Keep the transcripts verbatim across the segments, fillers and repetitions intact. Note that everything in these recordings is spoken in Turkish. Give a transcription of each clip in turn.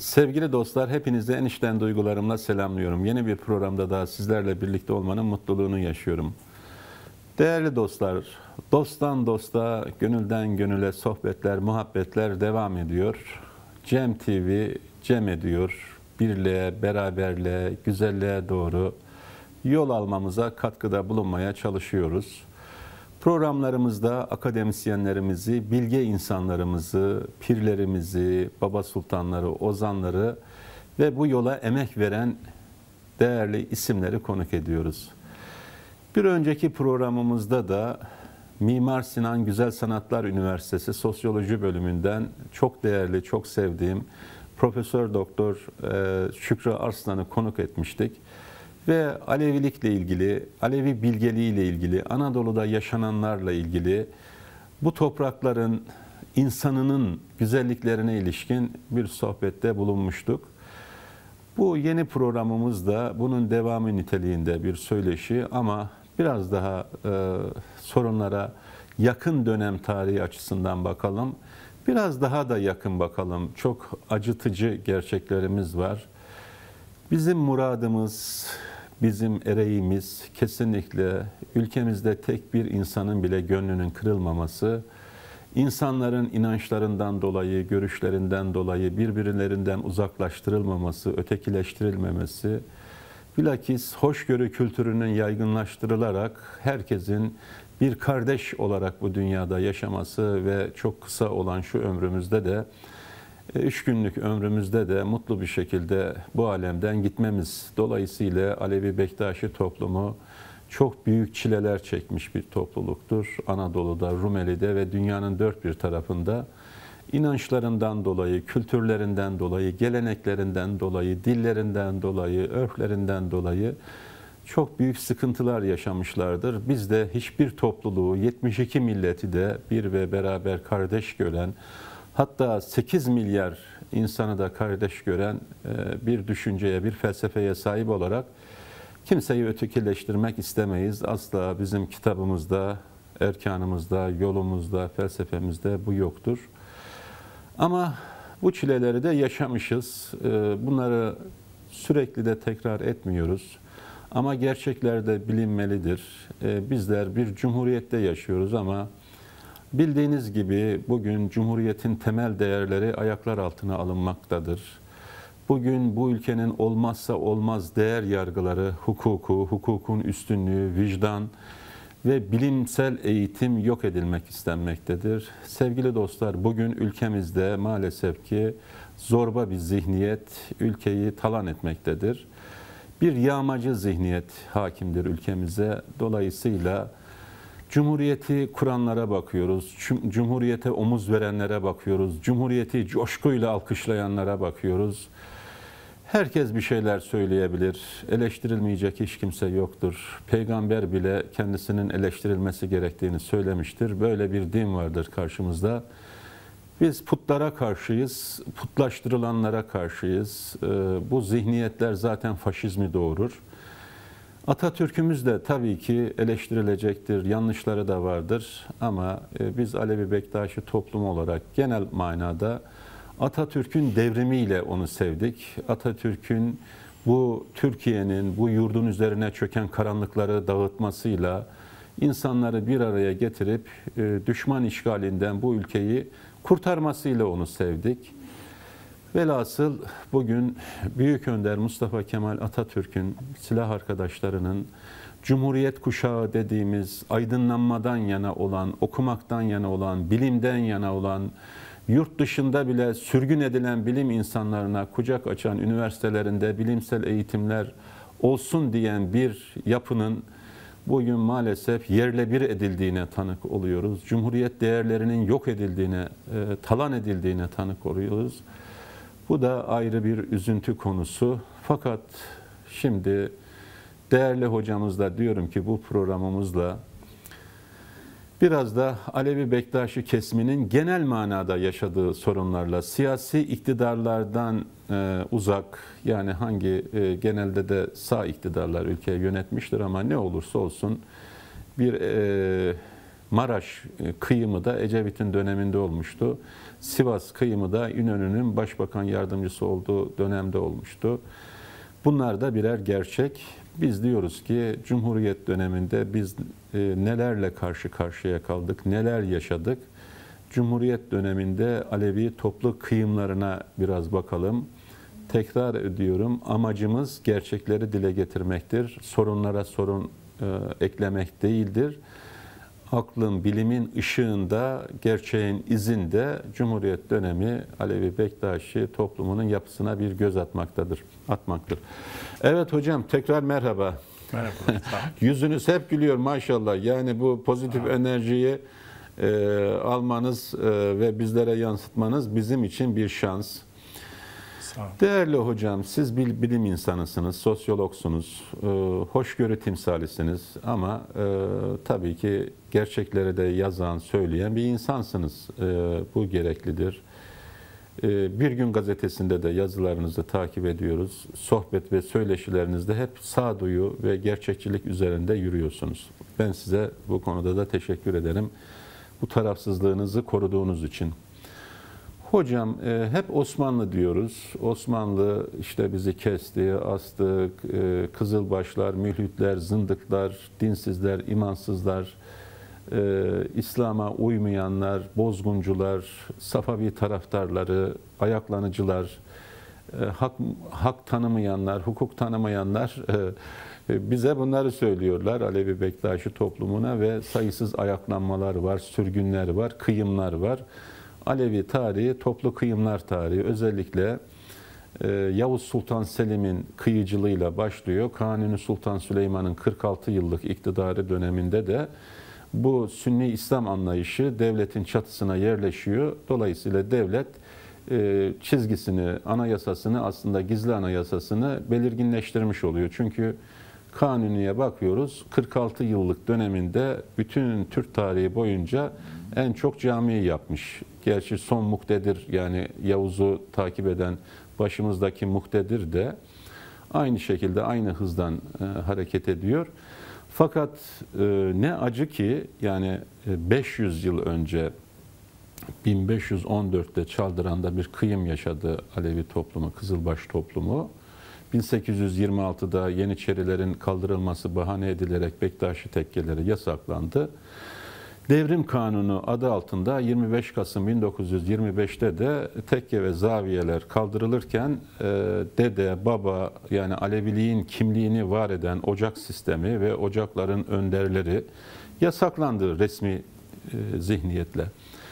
Sevgili dostlar, hepinize en içten duygularımla selamlıyorum. Yeni bir programda daha sizlerle birlikte olmanın mutluluğunu yaşıyorum. Değerli dostlar, dosttan dosta, gönülden gönüle sohbetler, muhabbetler devam ediyor. Cem T V cem ediyor. Birliğe, beraberliğe, güzelliğe doğru yol almamıza katkıda bulunmaya çalışıyoruz. Programlarımızda akademisyenlerimizi, bilge insanlarımızı, pirlerimizi, baba sultanları, ozanları ve bu yola emek veren değerli isimleri konuk ediyoruz. Bir önceki programımızda da Mimar Sinan Güzel Sanatlar Üniversitesi Sosyoloji bölümünden çok değerli, çok sevdiğim Profesör Doktor Şükrü Arslan'ı konuk etmiştik. Ve Alevilikle ilgili, Alevi bilgeliğiyle ilgili, Anadolu'da yaşananlarla ilgili, bu toprakların insanının güzelliklerine ilişkin bir sohbette bulunmuştuk. Bu yeni programımızda bunun devamı niteliğinde bir söyleşi ama biraz daha e, sorunlara yakın dönem tarihi açısından bakalım. Biraz daha da yakın bakalım. Çok acıtıcı gerçeklerimiz var. Bizim muradımız, bizim ereğimiz kesinlikle ülkemizde tek bir insanın bile gönlünün kırılmaması, insanların inançlarından dolayı, görüşlerinden dolayı birbirlerinden uzaklaştırılmaması, ötekileştirilmemesi, bilakis hoşgörü kültürünün yaygınlaştırılarak herkesin bir kardeş olarak bu dünyada yaşaması ve çok kısa olan şu ömrümüzde de Üç günlük ömrümüzde de mutlu bir şekilde bu alemden gitmemiz. Dolayısıyla Alevi Bektaşi toplumu çok büyük çileler çekmiş bir topluluktur. Anadolu'da, Rumeli'de ve dünyanın dört bir tarafında inançlarından dolayı, kültürlerinden dolayı, geleneklerinden dolayı, dillerinden dolayı, örflerinden dolayı çok büyük sıkıntılar yaşamışlardır. Biz de hiçbir topluluğu, yetmiş iki milleti de bir ve beraber kardeş gören, hatta sekiz milyar insanı da kardeş gören bir düşünceye, bir felsefeye sahip olarak kimseyi ötekileştirmek istemeyiz. Asla bizim kitabımızda, erkanımızda, yolumuzda, felsefemizde bu yoktur. Ama bu çileleri de yaşamışız. Bunları sürekli de tekrar etmiyoruz. Ama gerçekler de bilinmelidir. Bizler bir cumhuriyette yaşıyoruz ama bildiğiniz gibi bugün Cumhuriyet'in temel değerleri ayaklar altına alınmaktadır. Bugün bu ülkenin olmazsa olmaz değer yargıları, hukuku, hukukun üstünlüğü, vicdan ve bilimsel eğitim yok edilmek istenmektedir. Sevgili dostlar, bugün ülkemizde maalesef ki zorba bir zihniyet ülkeyi talan etmektedir. Bir yağmacı zihniyet hakimdir ülkemize. Dolayısıyla Cumhuriyeti kuranlara bakıyoruz, Cumhuriyete omuz verenlere bakıyoruz, Cumhuriyeti coşkuyla alkışlayanlara bakıyoruz. Herkes bir şeyler söyleyebilir, eleştirilmeyecek hiç kimse yoktur. Peygamber bile kendisinin eleştirilmesi gerektiğini söylemiştir. Böyle bir din vardır karşımızda. Biz putlara karşıyız, putlaştırılanlara karşıyız. Bu zihniyetler zaten faşizmi doğurur. Atatürk'ümüz de tabii ki eleştirilecektir, yanlışları da vardır ama biz Alevi Bektaşi toplumu olarak genel manada Atatürk'ün devrimiyle onu sevdik. Atatürk'ün bu Türkiye'nin, bu yurdun üzerine çöken karanlıkları dağıtmasıyla insanları bir araya getirip düşman işgalinden bu ülkeyi kurtarmasıyla onu sevdik. Velhasıl bugün Büyük Önder Mustafa Kemal Atatürk'ün silah arkadaşlarının Cumhuriyet kuşağı dediğimiz aydınlanmadan yana olan, okumaktan yana olan, bilimden yana olan, yurt dışında bile sürgün edilen bilim insanlarına kucak açan üniversitelerinde bilimsel eğitimler olsun diyen bir yapının bugün maalesef yerle bir edildiğine tanık oluyoruz. Cumhuriyet değerlerinin yok edildiğine, talan edildiğine tanık oluyoruz. Bu da ayrı bir üzüntü konusu. Fakat şimdi değerli hocamızla diyorum ki bu programımızla biraz da Alevi Bektaşi kesiminin genel manada yaşadığı sorunlarla, siyasi iktidarlardan e, uzak, yani hangi e, genelde de sağ iktidarlar ülkeyi yönetmiştir ama ne olursa olsun bir e, Maraş kıyımı da Ecevit'in döneminde olmuştu. Sivas kıyımı da İnönü'nün başbakan yardımcısı olduğu dönemde olmuştu. Bunlar da birer gerçek. Biz diyoruz ki Cumhuriyet döneminde biz e, nelerle karşı karşıya kaldık, neler yaşadık. Cumhuriyet döneminde Alevi toplu kıyımlarına biraz bakalım. Tekrar ediyorum, amacımız gerçekleri dile getirmektir. Sorunlara sorun e, eklemek değildir. Aklın, bilimin ışığında, gerçeğin izinde Cumhuriyet dönemi Alevi Bektaşi toplumunun yapısına bir göz atmaktadır, atmaktır. Evet hocam, tekrar merhaba. Merhaba. Yüzünüz hep gülüyor maşallah. Yani bu pozitif enerjiyi e, almanız e, ve bizlere yansıtmanız bizim için bir şans. Değerli hocam, siz bir bilim insanısınız, sosyologsunuz, e, hoşgörü timsalisiniz ama e, tabii ki gerçekleri de yazan, söyleyen bir insansınız. E, bu gereklidir. E, Bir Gün gazetesinde de yazılarınızı takip ediyoruz. Sohbet ve söyleşilerinizde hep sağduyu ve gerçekçilik üzerinde yürüyorsunuz. Ben size bu konuda da teşekkür ederim. Bu tarafsızlığınızı koruduğunuz için. Hocam e, hep Osmanlı diyoruz. Osmanlı işte bizi kesti, astı, e, Kızılbaşlar, Mülhütler, Zındıklar, dinsizler, imansızlar, e, İslam'a uymayanlar, bozguncular, Safavi taraftarları, ayaklanıcılar, e, hak, hak tanımayanlar, hukuk tanımayanlar e, bize bunları söylüyorlar Alevi Bektaşi toplumuna ve sayısız ayaklanmalar var, sürgünler var, kıyımlar var. Alevi tarihi, toplu kıyımlar tarihi. Özellikle e, Yavuz Sultan Selim'in kıyıcılığıyla başlıyor. Kanuni Sultan Süleyman'ın kırk altı yıllık iktidarı döneminde de bu Sünni İslam anlayışı devletin çatısına yerleşiyor. Dolayısıyla devlet e, çizgisini, anayasasını, aslında gizli anayasasını belirginleştirmiş oluyor. Çünkü Kanuni'ye bakıyoruz, kırk altı yıllık döneminde bütün Türk tarihi boyunca en çok camiyi yapmış. Gerçi son muktedir, yani Yavuz'u takip eden başımızdaki muktedir de aynı şekilde aynı hızdan e, hareket ediyor. Fakat e, ne acı ki yani e, beş yüz yıl önce bin beş yüz on dört'te Çaldıran'da bir kıyım yaşadı Alevi toplumu, Kızılbaş toplumu. bin sekiz yüz yirmi altı'da Yeniçerilerin kaldırılması bahane edilerek Bektaşi tekkeleri yasaklandı. Devrim Kanunu adı altında yirmi beş Kasım bin dokuz yüz yirmi beş'te de tekke ve zaviyeler kaldırılırken e, dede, baba, yani Aleviliğin kimliğini var eden ocak sistemi ve ocakların önderleri yasaklandı resmi e, zihniyetle.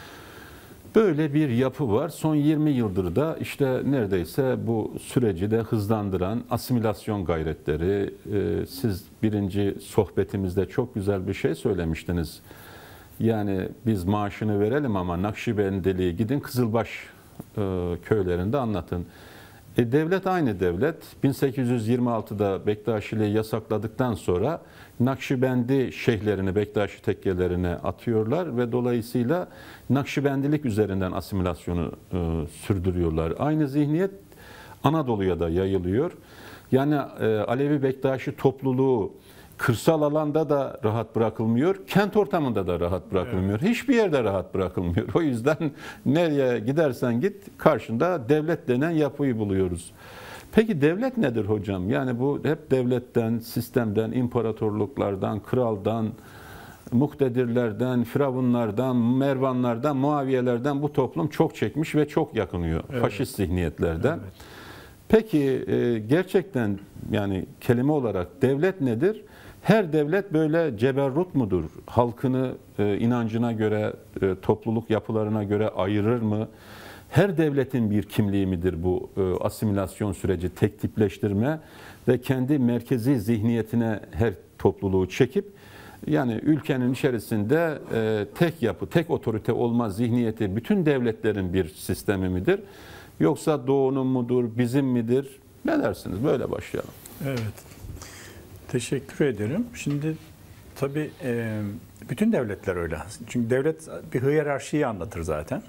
Böyle bir yapı var. Son yirmi yıldır da işte neredeyse bu süreci de hızlandıran asimilasyon gayretleri. E, siz birinci sohbetimizde çok güzel bir şey söylemiştiniz. Yani biz maaşını verelim ama Nakşibendiliği gidin Kızılbaş e, köylerinde anlatın. E, devlet aynı devlet. bin sekiz yüz yirmi altı'da Bektaşiliği yasakladıktan sonra Nakşibendi şeyhlerini Bektaşi tekkelerine atıyorlar ve dolayısıyla Nakşibendilik üzerinden asimilasyonu e, sürdürüyorlar. Aynı zihniyet Anadolu'ya da yayılıyor. Yani e, Alevi Bektaşi topluluğu kırsal alanda da rahat bırakılmıyor, kent ortamında da rahat bırakılmıyor. Evet. Hiçbir yerde rahat bırakılmıyor. O yüzden nereye gidersen git karşında devlet denen yapıyı buluyoruz. Peki devlet nedir hocam? Yani bu hep devletten, sistemden, imparatorluklardan, kraldan, muktedirlerden, firavunlardan, mervanlardan, muaviyelerden bu toplum çok çekmiş ve çok yakınıyor. Evet. Faşist zihniyetlerden. Evet. Peki gerçekten yani kelime olarak devlet nedir? Her devlet böyle ceberrut mudur? Halkını e, inancına göre, e, topluluk yapılarına göre ayırır mı? Her devletin bir kimliği midir bu e, asimilasyon süreci, tek tipleştirme ve kendi merkezi zihniyetine her topluluğu çekip yani ülkenin içerisinde e, tek yapı, tek otorite olma zihniyeti bütün devletlerin bir sistemi midir? Yoksa doğunun mudur, bizim midir? Ne dersiniz? Böyle başlayalım. Evet. Teşekkür ederim. Şimdi tabii e, bütün devletler öyle. Çünkü devlet bir hiyerarşiyi anlatır zaten.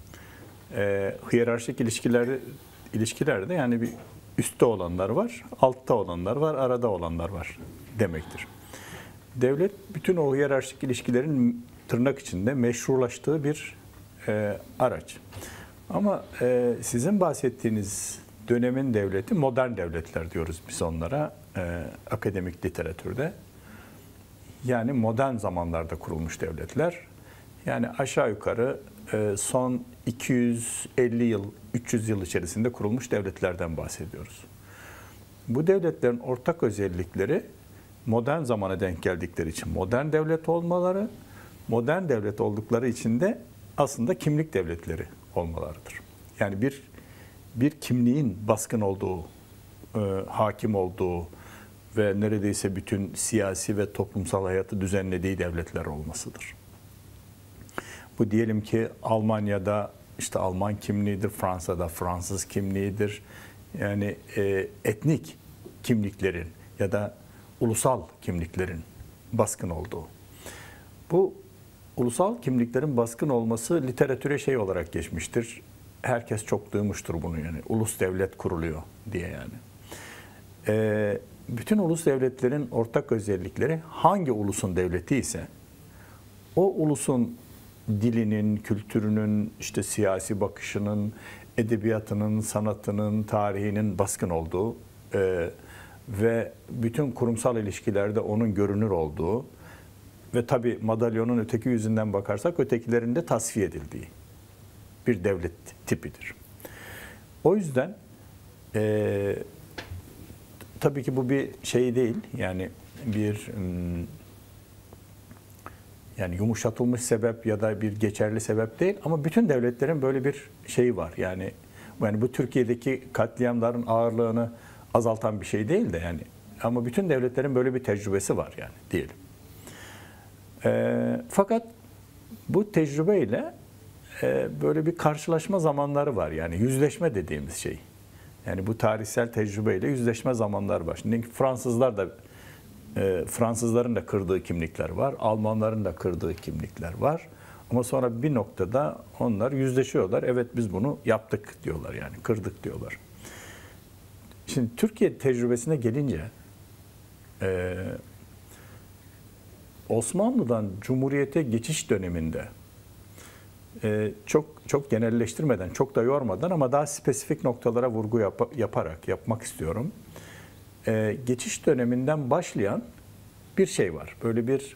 E, hiyerarşik ilişkilerde, ilişkilerde yani bir üstte olanlar var, altta olanlar var, arada olanlar var demektir. Devlet bütün o hiyerarşik ilişkilerin tırnak içinde meşrulaştığı bir e, araç. Ama e, sizin bahsettiğiniz dönemin devleti modern devletler diyoruz biz onlara e, akademik literatürde. Yani modern zamanlarda kurulmuş devletler. Yani aşağı yukarı e, son iki yüz elli yıl, üç yüz yıl içerisinde kurulmuş devletlerden bahsediyoruz. Bu devletlerin ortak özellikleri modern zamana denk geldikleri için modern devlet olmaları, modern devlet oldukları için de aslında kimlik devletleri olmalarıdır. Yani bir bir kimliğin baskın olduğu, e, hakim olduğu ve neredeyse bütün siyasi ve toplumsal hayatı düzenlediği devletler olmasıdır. Bu diyelim ki Almanya'da işte Alman kimliğidir, Fransa'da Fransız kimliğidir. Yani e, etnik kimliklerin ya da ulusal kimliklerin baskın olduğu. Bu ulusal kimliklerin baskın olması literatüre şey olarak geçmiştir. Herkes çok duymuştur bunu yani. Ulus devlet kuruluyor diye yani. Ee, bütün ulus devletlerin ortak özellikleri hangi ulusun devleti ise o ulusun dilinin, kültürünün, işte siyasi bakışının, edebiyatının, sanatının, tarihinin baskın olduğu e, ve bütün kurumsal ilişkilerde onun görünür olduğu ve tabii madalyonun öteki yüzünden bakarsak ötekilerin de tasfiye edildiği bir devlet tipidir. O yüzden e, tabii ki bu bir şey değil, yani bir yani yumuşatılmış sebep ya da bir geçerli sebep değil, ama bütün devletlerin böyle bir şeyi var. Yani yani bu Türkiye'deki katliamların ağırlığını azaltan bir şey değil de yani, ama bütün devletlerin böyle bir tecrübesi var yani diyelim. E, fakat bu tecrübeyle e, böyle bir karşılaşma zamanları var, yani yüzleşme dediğimiz şey. Yani bu tarihsel tecrübeyle yüzleşme zamanları var. Şimdi Fransızlar da e, Fransızların da kırdığı kimlikler var, Almanların da kırdığı kimlikler var. Ama sonra bir noktada onlar yüzleşiyorlar. Evet, biz bunu yaptık diyorlar, yani kırdık diyorlar. Şimdi Türkiye tecrübesine gelince e, Osmanlı'dan Cumhuriyet'e geçiş döneminde e, çok çok genelleştirmeden, çok da yormadan ama daha spesifik noktalara vurgu yap, yaparak yapmak istiyorum. E, geçiş döneminden başlayan bir şey var. Böyle bir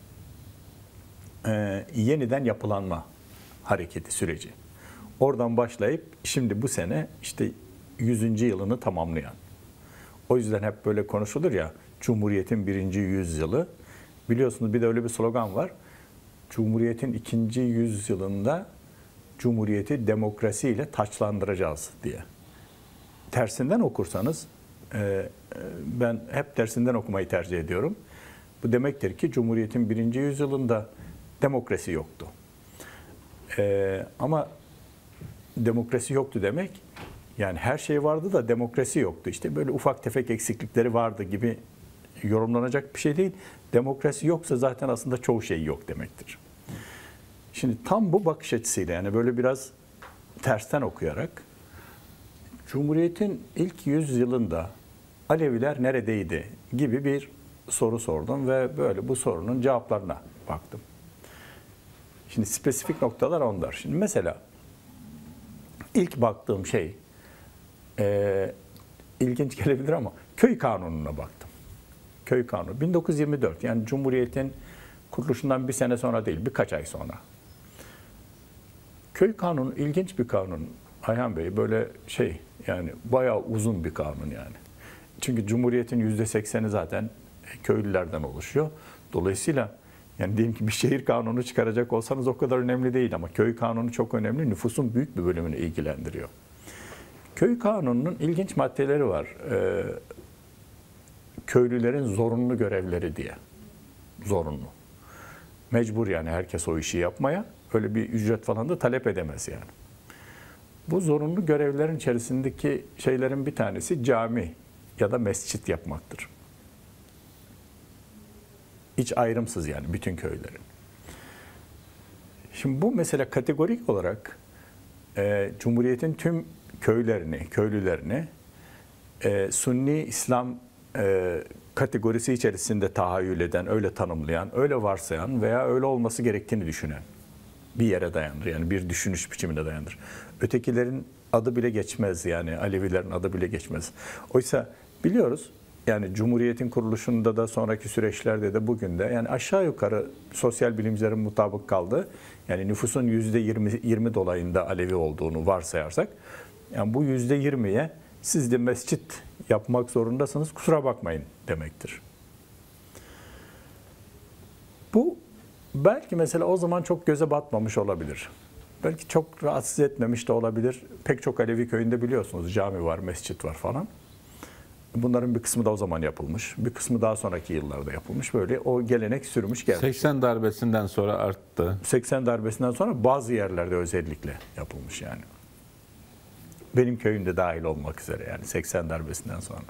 e, yeniden yapılanma hareketi süreci. Oradan başlayıp şimdi bu sene işte yüzüncü yılını tamamlayan. O yüzden hep böyle konuşulur ya, Cumhuriyet'in birinci yüzyılı. Biliyorsunuz bir de öyle bir slogan var. Cumhuriyet'in ikinci yüzyılında Cumhuriyet'i demokrasiyle taçlandıracağız diye. Tersinden okursanız, ben hep tersinden okumayı tercih ediyorum. Bu demektir ki Cumhuriyet'in birinci yüzyılında demokrasi yoktu. Ama demokrasi yoktu demek, yani her şey vardı da demokrasi yoktu. İşte böyle ufak tefek eksiklikleri vardı gibi yorumlanacak bir şey değil. Demokrasi yoksa zaten aslında çoğu şey yok demektir. Şimdi tam bu bakış açısıyla, yani böyle biraz tersten okuyarak, Cumhuriyet'in ilk yüzyılında Aleviler neredeydi gibi bir soru sordum ve böyle bu sorunun cevaplarına baktım. Şimdi spesifik noktalar onlar. Şimdi mesela ilk baktığım şey e, ilginç gelebilir ama köy kanununa baktım. Köy kanunu bin dokuz yüz yirmi dört, yani Cumhuriyet'in kuruluşundan bir sene sonra değil, birkaç ay sonra. Köy kanunu ilginç bir kanun Ayhan Bey, böyle şey, yani bayağı uzun bir kanun yani. Çünkü Cumhuriyet'in yüzde sekseni zaten köylülerden oluşuyor. Dolayısıyla yani diyelim ki bir şehir kanunu çıkaracak olsanız o kadar önemli değil, ama köy kanunu çok önemli. Nüfusun büyük bir bölümünü ilgilendiriyor. Köy kanununun ilginç maddeleri var. Ee, köylülerin zorunlu görevleri diye. Zorunlu. Mecbur yani herkes o işi yapmaya. Öyle bir ücret falan da talep edemez yani. Bu zorunlu görevlerin içerisindeki şeylerin bir tanesi cami ya da mescit yapmaktır. Hiç ayrımsız yani bütün köylerin. Şimdi bu mesela kategorik olarak e, Cumhuriyet'in tüm köylerini, köylülerini e, Sunni İslam e, kategorisi içerisinde tahayyül eden, öyle tanımlayan, öyle varsayan veya öyle olması gerektiğini düşünen bir yere dayanır. Yani bir düşünüş biçimine dayanır. Ötekilerin adı bile geçmez, yani Alevilerin adı bile geçmez. Oysa biliyoruz, yani Cumhuriyet'in kuruluşunda da sonraki süreçlerde de bugün de yani aşağı yukarı sosyal bilimcilerin mutabık kaldığı, yani nüfusun yüzde yirmi, yirmi dolayında Alevi olduğunu varsayarsak, yani bu yüzde yirmiye siz de mescit yapmak zorundasınız, kusura bakmayın demektir. Bu belki mesela o zaman çok göze batmamış olabilir. Belki çok rahatsız etmemiş de olabilir. Pek çok Alevi köyünde biliyorsunuz cami var, mescit var falan. Bunların bir kısmı da o zaman yapılmış. Bir kısmı daha sonraki yıllarda yapılmış. Böyle o gelenek sürmüş gelmiş. seksen darbesinden sonra arttı. seksen darbesinden sonra bazı yerlerde özellikle yapılmış yani. Benim köyümde dahil olmak üzere yani seksen darbesinden sonra.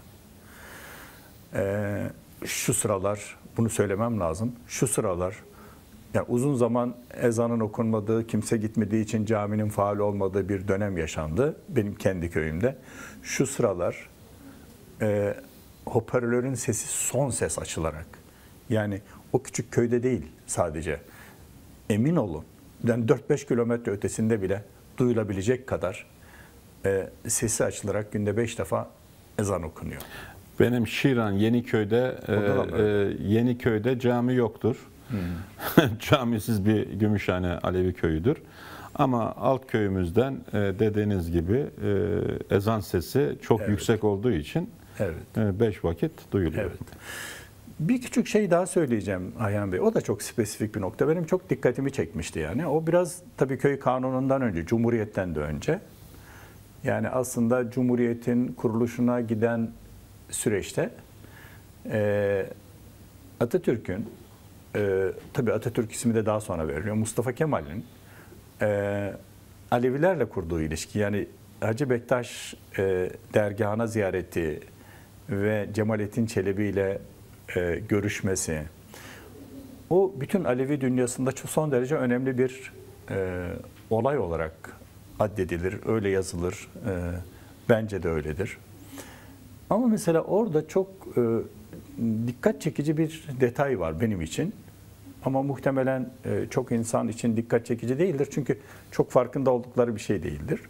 Ee, şu sıralar, bunu söylemem lazım. Şu sıralar yani uzun zaman ezanın okunmadığı, kimse gitmediği için caminin faal olmadığı bir dönem yaşandı benim kendi köyümde. Şu sıralar e, hoparlörün sesi son ses açılarak, yani o küçük köyde değil sadece, emin olun yani dört beş kilometre ötesinde bile duyulabilecek kadar e, sesi açılarak günde beş defa ezan okunuyor. Benim Şiran Yeniköy'de e, e, Yeniköy'de cami yoktur. Hmm. Camisiz bir Gümüşhane Alevi köyüdür. Ama alt köyümüzden e, dediğiniz gibi e, ezan sesi çok evet. yüksek olduğu için evet. e, beş vakit duyuluyor. Evet. Bir küçük şey daha söyleyeceğim Ayhan Bey. O da çok spesifik bir nokta. Benim çok dikkatimi çekmişti yani. O biraz tabii köy kanunundan önce, Cumhuriyet'ten de önce. Yani aslında Cumhuriyet'in kuruluşuna giden süreçte e, Atatürk'ün, e, tabii Atatürk ismi de daha sonra veriliyor, Mustafa Kemal'in e, Alevilerle kurduğu ilişki, yani Hacı Bektaş e, dergahına ziyareti ve Cemalettin Çelebi ile e, görüşmesi, o bütün Alevi dünyasında çok son derece önemli bir e, olay olarak addedilir, öyle yazılır. E, bence de öyledir. Ama mesela orada çok e, dikkat çekici bir detay var benim için. Ama muhtemelen e, çok insan için dikkat çekici değildir. Çünkü çok farkında oldukları bir şey değildir.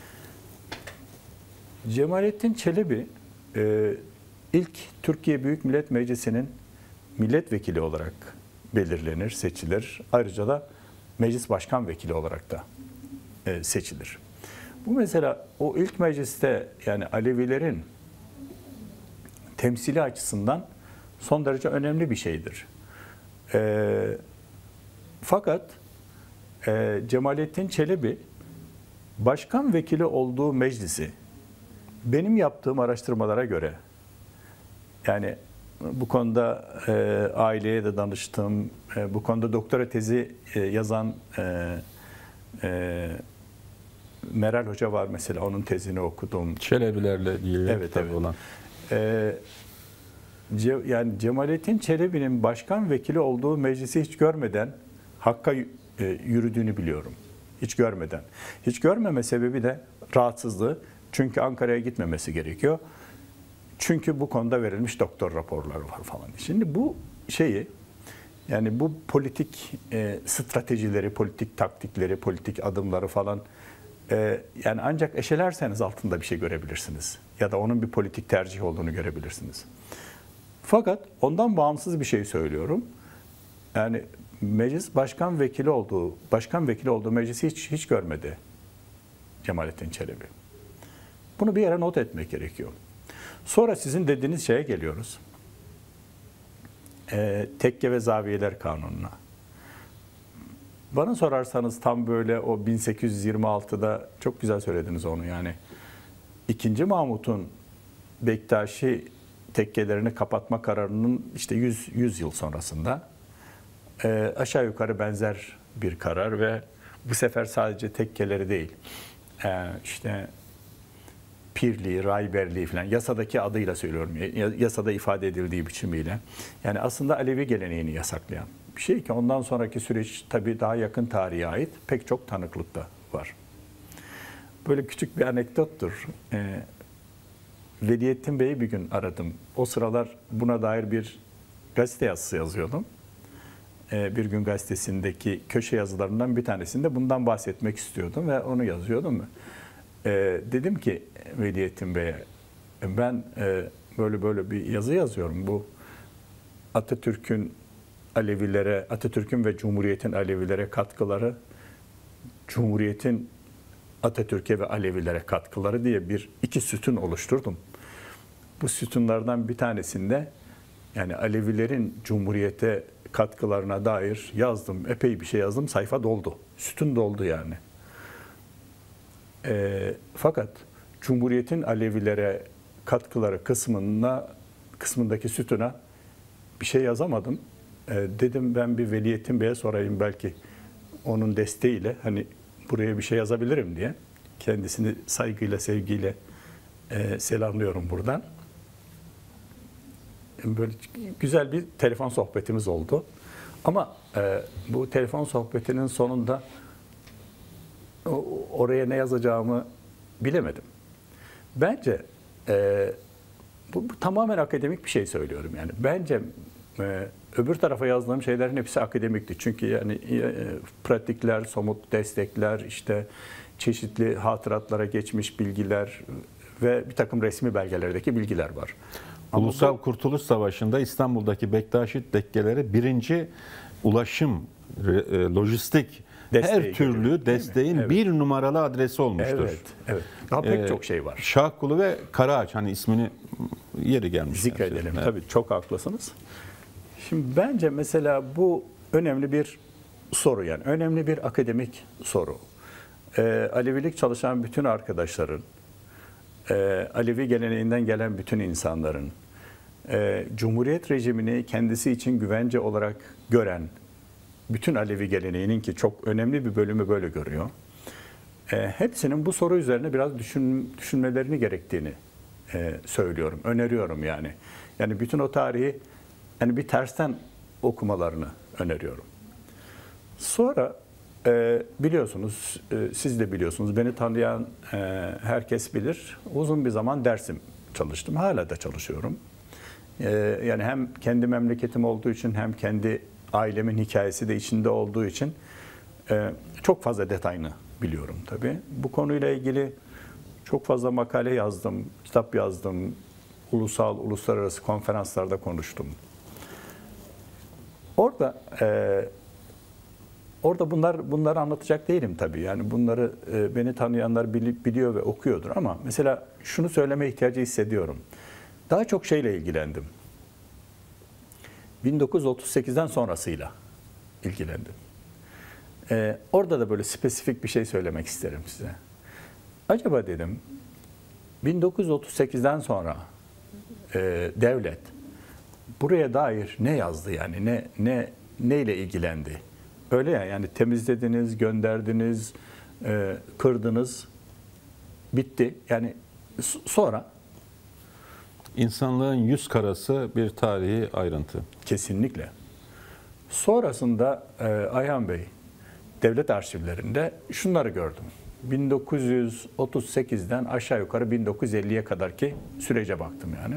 Cemalettin Çelebi e, ilk Türkiye Büyük Millet Meclisi'nin milletvekili olarak belirlenir, seçilir. Ayrıca da meclis başkan vekili olarak da e, seçilir. Bu mesela o ilk mecliste, yani Alevilerin temsili açısından son derece önemli bir şeydir. E, fakat e, Cemalettin Çelebi başkan vekili olduğu meclisi benim yaptığım araştırmalara göre, yani bu konuda e, aileye de danıştım, e, bu konuda doktora tezi e, yazan e, e, Meral Hoca var mesela, onun tezini okudum. Çelebilerle ilgili evet, evet. olan. E, ce, yani Cemalettin Çelebi'nin başkan vekili olduğu meclisi hiç görmeden Hakk'a e, yürüdüğünü biliyorum. Hiç görmeden. Hiç görmeme sebebi de rahatsızlığı. Çünkü Ankara'ya gitmemesi gerekiyor. Çünkü bu konuda verilmiş doktor raporları var falan. Şimdi bu şeyi, yani bu politik e, stratejileri, politik taktikleri, politik adımları falan e, yani ancak eşelerseniz altında bir şey görebilirsiniz. Ya da onun bir politik tercih olduğunu görebilirsiniz. Fakat ondan bağımsız bir şey söylüyorum. Yani meclis başkan vekili olduğu, başkan vekili olduğu meclisi hiç hiç görmedi Cemalettin Çelebi. Bunu bir yere not etmek gerekiyor. Sonra sizin dediğiniz şeye geliyoruz. E, tekke ve zaviyeler kanununa. Bana sorarsanız tam böyle o bin sekiz yüz yirmi altıda çok güzel söylediniz onu yani. İkinci Mahmut'un Bektaşi tekkelerini kapatma kararının işte yüz, yüz yıl sonrasında e, aşağı yukarı benzer bir karar ve bu sefer sadece tekkeleri değil, e, işte pirliği, rayberliği falan, yasadaki adıyla söylüyorum, yasada ifade edildiği biçimiyle. Yani aslında Alevi geleneğini yasaklayan bir şey ki ondan sonraki süreç tabii daha yakın tarihe ait pek çok tanıklık da var. Böyle küçük bir anekdottur. Ee, Veliyettin Bey'i bir gün aradım. O sıralar buna dair bir gazete yazısı yazıyordum. e, Bir Gün Gazetesi'ndeki köşe yazılarından bir tanesinde bundan bahsetmek istiyordum ve onu yazıyordum. E, dedim ki Veliettin Bey'e, ben e, böyle böyle bir yazı yazıyorum. Bu Atatürk'ün Alevilere, Atatürk'ün ve Cumhuriyet'in Alevilere katkıları, Cumhuriyet'in Atatürk'e ve Alevilere katkıları diye bir iki sütun oluşturdum. Bu sütunlardan bir tanesinde yani Alevilerin Cumhuriyet'e katkılarına dair yazdım. Epey bir şey yazdım. Sayfa doldu. Sütun doldu yani. E, fakat Cumhuriyet'in Alevilere katkıları kısmına, kısmındaki sütuna bir şey yazamadım. E, dedim ben bir Veliettin Bey'e sorayım, belki onun desteğiyle hani buraya bir şey yazabilirim diye. Kendisini saygıyla, sevgiyle e, selamlıyorum buradan. Böyle güzel bir telefon sohbetimiz oldu. Ama e, bu telefon sohbetinin sonunda o, oraya ne yazacağımı bilemedim. Bence e, bu, bu tamamen akademik bir şey söylüyorum yani. Bence e, öbür tarafa yazdığım şeylerin hepsi akademikti. Çünkü yani e, pratikler, somut destekler, işte çeşitli hatıratlara geçmiş bilgiler ve bir takım resmi belgelerdeki bilgiler var. Ama Ulusal bu, Kurtuluş Savaşı'nda İstanbul'daki Bektaşi tekkeleri birinci ulaşım, e, lojistik, Desteği her türlü görüyor, değil mi? desteğin Evet. bir numaralı adresi olmuştur. evet, evet. Daha pek Ee, çok şey var. Şahkulu ve Karaağaç, hani ismini yeri gelmiş. Zikredelim. Evet. Tabii çok haklısınız. Şimdi bence mesela bu önemli bir soru, yani önemli bir akademik soru. Ee, Alevilik çalışan bütün arkadaşların, e, Alevi geleneğinden gelen bütün insanların, e, Cumhuriyet rejimini kendisi için güvence olarak gören bütün Alevi geleneğinin, ki çok önemli bir bölümü böyle görüyor, e, hepsinin bu soru üzerine biraz düşün, düşünmelerini gerektiğini e, söylüyorum, öneriyorum yani. Yani bütün o tarihi yani bir tersten okumalarını öneriyorum. Sonra e, biliyorsunuz, e, siz de biliyorsunuz, beni tanıyan e, herkes bilir. Uzun bir zaman dersim çalıştım, hala da çalışıyorum. E, yani hem kendi memleketim olduğu için hem kendi ailemin hikayesi de içinde olduğu için e, çok fazla detayını biliyorum tabii. Bu konuyla ilgili çok fazla makale yazdım, kitap yazdım, ulusal, uluslararası konferanslarda konuştum. Orada e, orada bunlar bunları anlatacak değilim tabii. Yani bunları e, beni tanıyanlar bili, biliyor ve okuyordur, ama mesela şunu söyleme ihtiyacı hissediyorum. Daha çok şeyle ilgilendim. bin dokuz yüz otuz sekizden sonrasıyla ilgilendim. E, orada da böyle spesifik bir şey söylemek isterim size. Acaba dedim, bin dokuz yüz otuz sekizden sonra e, devlet buraya dair ne yazdı, yani ne ne neyle ilgilendi? Öyle ya, yani temizlediniz, gönderdiniz, e, kırdınız, bitti. Yani sonra İnsanlığın yüz karası bir tarihi ayrıntı. kesinlikle. Sonrasında e, Ayhan Bey, devlet arşivlerinde şunları gördüm. bin dokuz yüz otuz sekizden aşağı yukarı bin dokuz yüz elliye kadarki sürece baktım yani.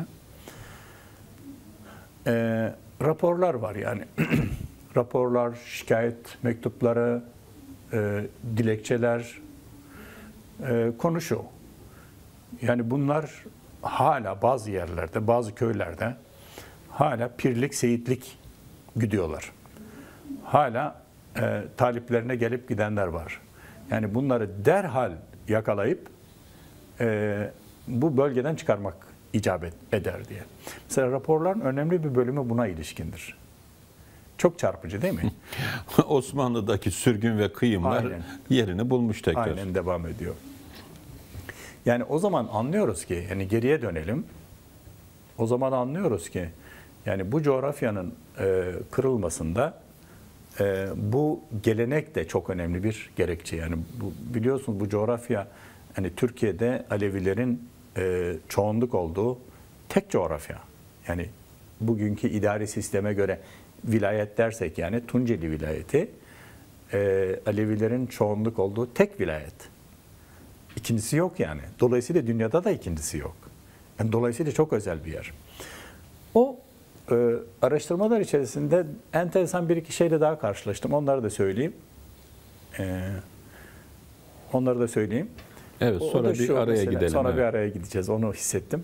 E, raporlar var yani. Raporlar, şikayet mektupları, e, dilekçeler, e, konu şu. Yani bunlar hala bazı yerlerde, bazı köylerde hala pirlik, seyitlik gidiyorlar. Hala e, taliplerine gelip gidenler var. Yani bunları derhal yakalayıp e, bu bölgeden çıkarmak icap eder diye. Mesela raporların önemli bir bölümü buna ilişkindir. Çok çarpıcı değil mi? Osmanlı'daki sürgün ve kıyımlar Aynen. yerini bulmuş tekrar. Aynen devam ediyor. Yani o zaman anlıyoruz ki, yani geriye dönelim. O zaman anlıyoruz ki yani bu coğrafyanın e, kırılmasında e, bu gelenek de çok önemli bir gerekçe. Yani bu, biliyorsunuz bu coğrafya, hani Türkiye'de Alevilerin e, çoğunluk olduğu tek coğrafya. Yani bugünkü idari sisteme göre vilayet dersek, yani Tunceli vilayeti e, Alevilerin çoğunluk olduğu tek vilayet. İkincisi yok yani. Dolayısıyla dünyada da ikincisi yok. Yani dolayısıyla çok özel bir yer. O e, araştırmalar içerisinde enteresan bir iki şeyle daha karşılaştım. Onları da söyleyeyim. E, onları da söyleyeyim. Evet, O- o sonra da bir şu araya mesela, gidelim. Sonra evet. bir araya gideceğiz. Onu hissettim.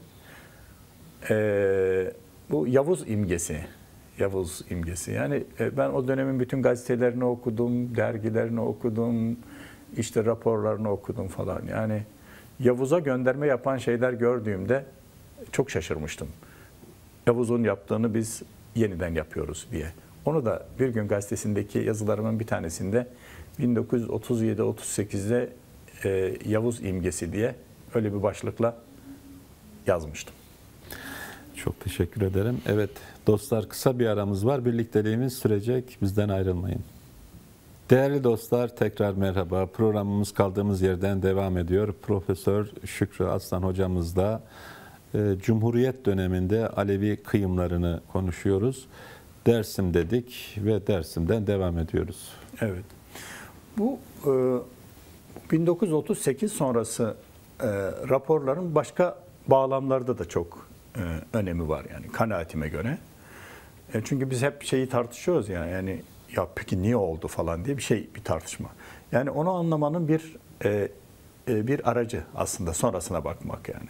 E, bu Yavuz imgesi. Yavuz imgesi. Yani e, ben o dönemin bütün gazetelerini okudum, dergilerini okudum, işte raporlarını okudum falan. Yani Yavuz'a gönderme yapan şeyler gördüğümde çok şaşırmıştım. Yavuz'un yaptığını biz yeniden yapıyoruz diye. Onu da Bir Gün Gazetesi'ndeki yazılarımın bir tanesinde bin dokuz yüz otuz yedi otuz sekizde e, Yavuz imgesi diye öyle bir başlıkla yazmıştım. Çok teşekkür ederim. Evet dostlar, kısa bir aramız var. Birlikteliğimiz sürecek. Bizden ayrılmayın. Değerli dostlar, tekrar merhaba. Programımız kaldığımız yerden devam ediyor. Profesör Şükrü Aslan hocamız da e, Cumhuriyet döneminde Alevi kıyımlarını konuşuyoruz. Dersim dedik ve Dersim'den devam ediyoruz. Evet. Bu e, bin dokuz yüz otuz sekiz sonrası e, raporların başka bağlamlarda da çok e, önemi var yani kanaatime göre. E, çünkü biz hep şeyi tartışıyoruz ya yani ya peki niye oldu falan diye bir şey bir tartışma. Yani onu anlamanın bir e, e, bir aracı aslında sonrasına bakmak yani.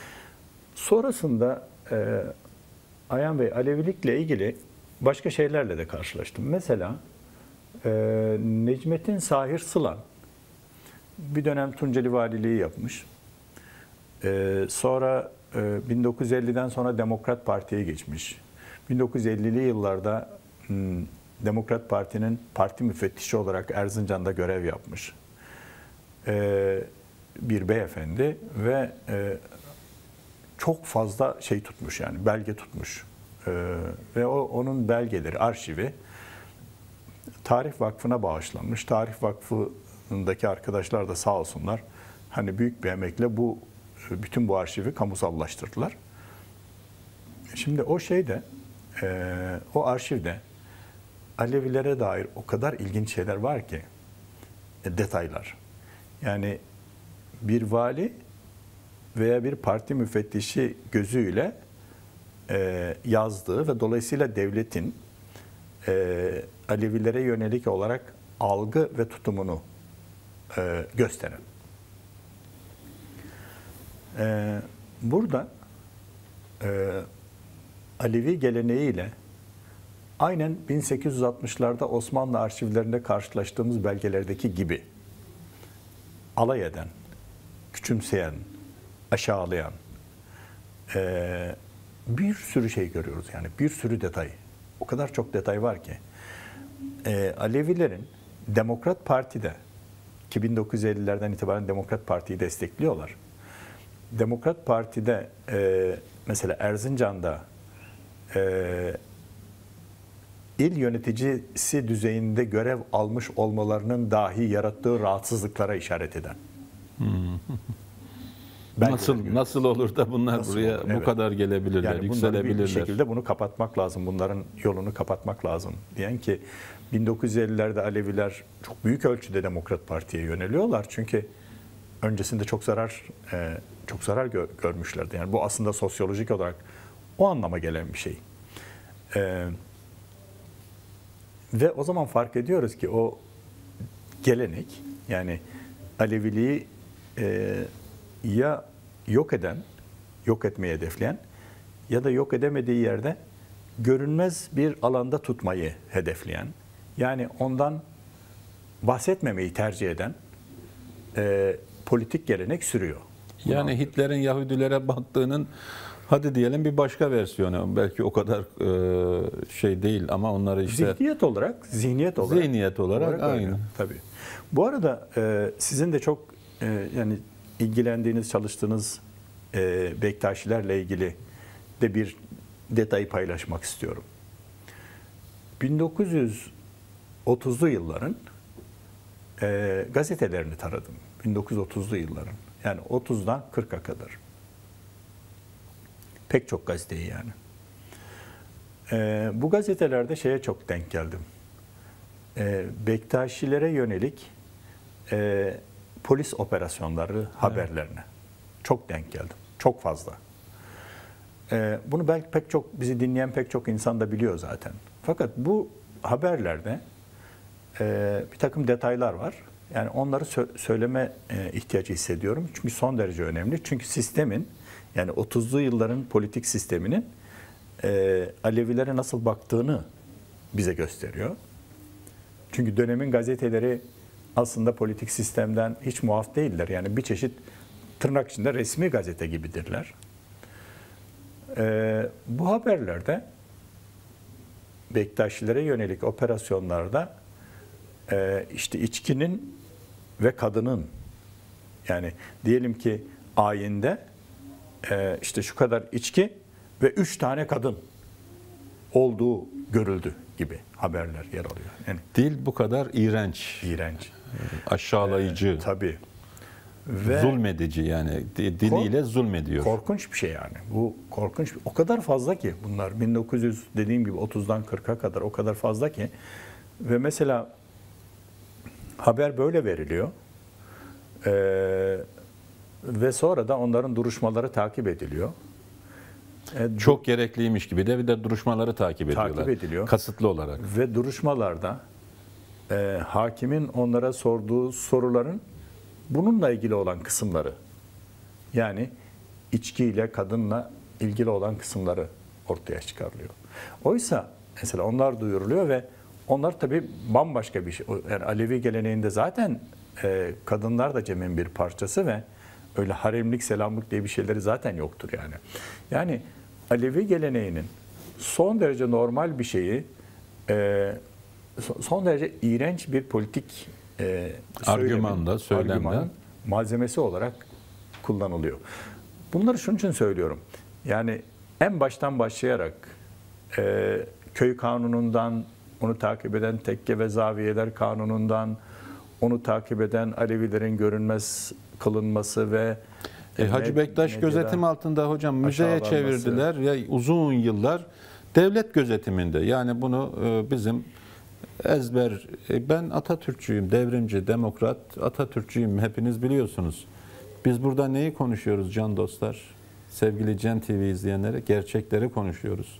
Sonrasında e, Ayhan Bey Alevilikle ilgili başka şeylerle de karşılaştım. Mesela e, Necmettin Sahir Sılan bir dönem Tunceli Valiliği yapmış. E, sonra e, bin dokuz yüz elliden sonra Demokrat Parti'ye geçmiş. bin dokuz yüz ellili yıllarda hmm, Demokrat Parti'nin parti müfettişi olarak Erzincan'da görev yapmış. E, bir beyefendi ve e, çok fazla şey tutmuş yani belge tutmuş. E, ve o onun belgeleri, arşivi Tarih Vakfı'na bağışlanmış. Tarih Vakfı'ndaki arkadaşlar da sağ olsunlar hani büyük bir emekle bu bütün bu arşivi kamusallaştırdılar. Şimdi o şeyde e, o arşivde Alevilere dair o kadar ilginç şeyler var ki e, detaylar. Yani bir vali veya bir parti müfettişi gözüyle e, yazdığı ve dolayısıyla devletin e, Alevilere yönelik olarak algı ve tutumunu e, gösteren. E, burada e, Alevi geleneğiyle aynen bin sekiz yüz altmışlarda Osmanlı arşivlerinde karşılaştığımız belgelerdeki gibi alay eden, küçümseyen, aşağılayan e, bir sürü şey görüyoruz yani bir sürü detay. O kadar çok detay var ki. E, Alevilerin Demokrat Parti'de ki bin dokuz yüz ellilerden itibaren Demokrat Parti'yi destekliyorlar. Demokrat Parti'de e, mesela Erzincan'da e, il yöneticisi düzeyinde görev almış olmalarının dahi yarattığı rahatsızlıklara işaret eden. Nasıl nasıl olur da bunlar Nasıl buraya olur? bu Evet. kadar gelebilirler, Yani bunları yükselebilirler? bir şekilde bunu kapatmak lazım. Bunların yolunu kapatmak lazım. Diyen ki bin dokuz yüz ellilerde Aleviler çok büyük ölçüde Demokrat Parti'ye yöneliyorlar. Çünkü öncesinde çok zarar e, çok zarar gör, görmüşlerdi. Yani bu aslında sosyolojik olarak o anlama gelen bir şey. E, ve o zaman fark ediyoruz ki o gelenek yani Aleviliği e, ya yok eden, yok etmeyi hedefleyen ya da yok edemediği yerde görünmez bir alanda tutmayı hedefleyen, yani ondan bahsetmemeyi tercih eden e, politik gelenek sürüyor. Bunu Yani anlıyoruz. Hitler'in Yahudilere baktığının hadi diyelim bir başka versiyonu. Belki o kadar e, şey değil ama onları işte Zihniyet olarak, zihniyet olarak. zihniyet olarak, öyle. aynı. Tabii. Bu arada e, sizin de çok e, yani ilgilendiğiniz, çalıştığınız e, Bektaşilerle ilgili de bir detayı paylaşmak istiyorum. bin dokuz yüz otuzlu yılların e, gazetelerini taradım. bin dokuz yüz otuzlu yılların. Yani otuzdan kırka kadar. Pek çok gazeteyi yani. E, bu gazetelerde şeye çok denk geldim. E, Bektaşilere yönelik e, polis operasyonları haberlerine çok denk geldim. Çok fazla. e, bunu belki pek çok bizi dinleyen pek çok insan da biliyor zaten. Fakat bu haberlerde e, bir takım detaylar var. Yani onları sö- söyleme e, ihtiyacı hissediyorum. Çünkü son derece önemli. Çünkü sistemin, yani otuzlu yılların politik sisteminin e, Alevilere nasıl baktığını bize gösteriyor. Çünkü dönemin gazeteleri aslında politik sistemden hiç muaf değiller. Yani bir çeşit tırnak içinde resmi gazete gibidirler. Ee, bu haberlerde Bektaşilere yönelik operasyonlarda e, işte içkinin ve kadının, yani diyelim ki ayinde e, işte şu kadar içki ve üç tane kadın olduğu görüldü gibi haberler yer alıyor. Yani Dil bu kadar iğrenç, iğrenç. aşağılayıcı, Ee, tabii. Ve zulmedici, yani di- diliyle zulmediyor. korkunç bir şey yani. Bu korkunç. O kadar fazla ki bunlar. bin dokuz yüz dediğim gibi otuzdan kırka kadar o kadar fazla ki. Ve mesela haber böyle veriliyor. Ee, ve sonra da onların duruşmaları takip ediliyor. Ee, Çok gerekliymiş gibi de bir de duruşmaları takip ediyorlar. Takip ediliyor. Kasıtlı olarak. Ve duruşmalarda e, hakimin onlara sorduğu soruların bununla ilgili olan kısımları, yani içkiyle, kadınla ilgili olan kısımları ortaya çıkarılıyor. Oysa mesela onlar duyuruluyor ve onlar tabii bambaşka bir şey. Yani Alevi geleneğinde zaten e, kadınlar da cem'in bir parçası ve öyle haremlik, selamlık diye bir şeyleri zaten yoktur yani. Yani Alevi geleneğinin son derece normal bir şeyi, e, son derece iğrenç bir politik e, Argümanda, söylemde. argümanın malzemesi olarak kullanılıyor. Bunları şunun için söylüyorum. Yani en baştan başlayarak e, köy kanunundan, onu takip eden tekke ve zaviyeler kanunundan, onu takip eden Alevilerin görünmez kılınması ve E, Hacı Bektaş medyada gözetim altında hocam müzeye aşağılanması. çevirdiler ya uzun yıllar devlet gözetiminde. Yani bunu e, bizim ezber, e, ben Atatürkçüyüm, devrimci, demokrat, Atatürkçüyüm, hepiniz biliyorsunuz. Biz burada neyi konuşuyoruz can dostlar? Sevgili Cen T V izleyenleri, gerçekleri konuşuyoruz.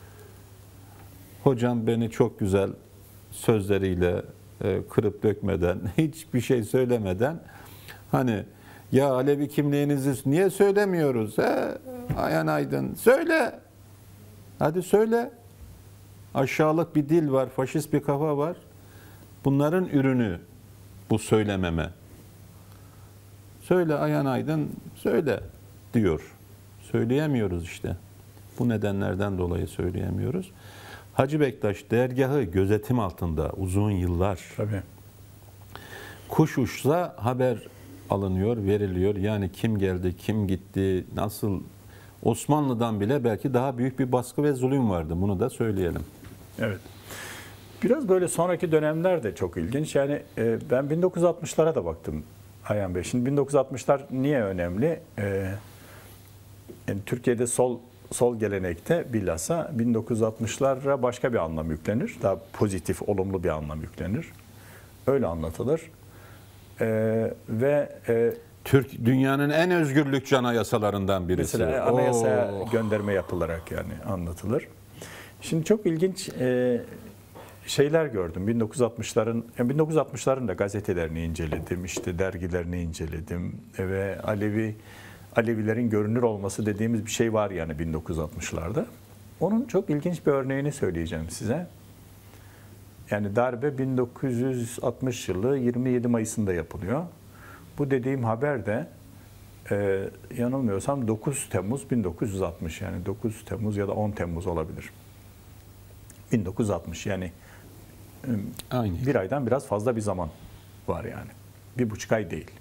Hocam beni çok güzel sözleriyle e, kırıp dökmeden, hiçbir şey söylemeden, hani ya Alevi kimliğinizi niye söylemiyoruz? He? Ayhan Aydın söyle. Hadi söyle. Aşağılık bir dil var, faşist bir kafa var. Bunların ürünü bu söylememe. Söyle Ayhan Aydın, söyle diyor. Söyleyemiyoruz işte. Bu nedenlerden dolayı söyleyemiyoruz. Hacı Bektaş dergahı gözetim altında uzun yıllar. Tabii. Kuş uçsa haber alınıyor, veriliyor. Yani kim geldi, kim gitti, nasıl. Osmanlı'dan bile belki daha büyük bir baskı ve zulüm vardı. Bunu da söyleyelim. Evet. Biraz böyle sonraki dönemler de çok ilginç. Yani e, ben bin dokuz yüz altmışlara da baktım Ayhan Bey. Şimdi bin dokuz yüz altmışlar niye önemli? E, yani Türkiye'de sol sol gelenekte bilhassa bin dokuz yüz altmışlara başka bir anlam yüklenir. Daha pozitif, olumlu bir anlam yüklenir. Öyle anlatılır. E, ve e, Türk dünyanın en özgürlükçü anayasalarından birisi. mesela anayasaya Oh. gönderme yapılarak yani anlatılır. Şimdi çok ilginç e, şeyler gördüm. bin dokuz yüz altmışların, yani bin dokuz yüz altmışların da gazetelerini inceledim, işte dergilerini inceledim ve Alevi Alevilerin görünür olması dediğimiz bir şey var yani bin dokuz yüz altmışlarda. Onun çok ilginç bir örneğini söyleyeceğim size. Yani darbe bin dokuz yüz altmış yılı yirmi yedi Mayıs'ında yapılıyor. Bu dediğim haber de e, yanılmıyorsam dokuz Temmuz bin dokuz yüz altmış, yani dokuz Temmuz ya da on Temmuz olabilir. bin dokuz yüz altmış yani Aynı. bir aydan biraz fazla bir zaman var yani. Bir buçuk ay değil.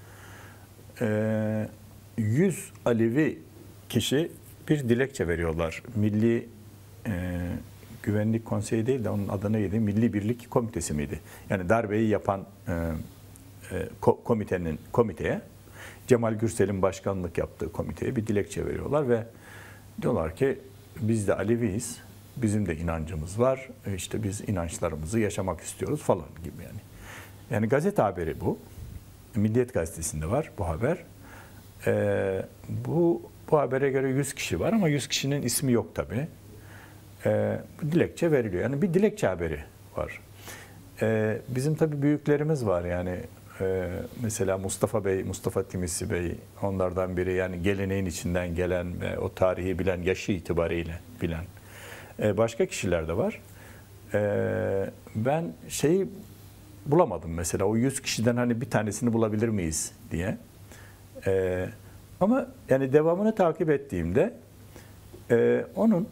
Ee, yüz Alevi kişi bir dilekçe veriyorlar. Milli e, Güvenlik Konseyi değil de onun adı neydi? Milli Birlik Komitesi miydi? Yani darbeyi yapan e, e, komitenin komiteye, Cemal Gürsel'in başkanlık yaptığı komiteye bir dilekçe veriyorlar ve diyorlar ki biz de Aleviyiz. Bizim de inancımız var. İşte biz inançlarımızı yaşamak istiyoruz falan gibi yani. Yani gazete haberi bu. Milliyet Gazetesi'nde var bu haber. Ee, bu bu habere göre yüz kişi var ama yüz kişinin ismi yok tabii. E, bu dilekçe veriliyor. Yani bir dilekçe haberi var. E, bizim tabii büyüklerimiz var yani. E, mesela Mustafa Bey, Mustafa Timisi Bey onlardan biri, yani geleneğin içinden gelen ve o tarihi bilen, yaşı itibariyle bilen e, başka kişiler de var. E, ben şeyi bulamadım mesela, o yüz kişiden hani bir tanesini bulabilir miyiz diye. E, ama yani devamını takip ettiğimde e, onun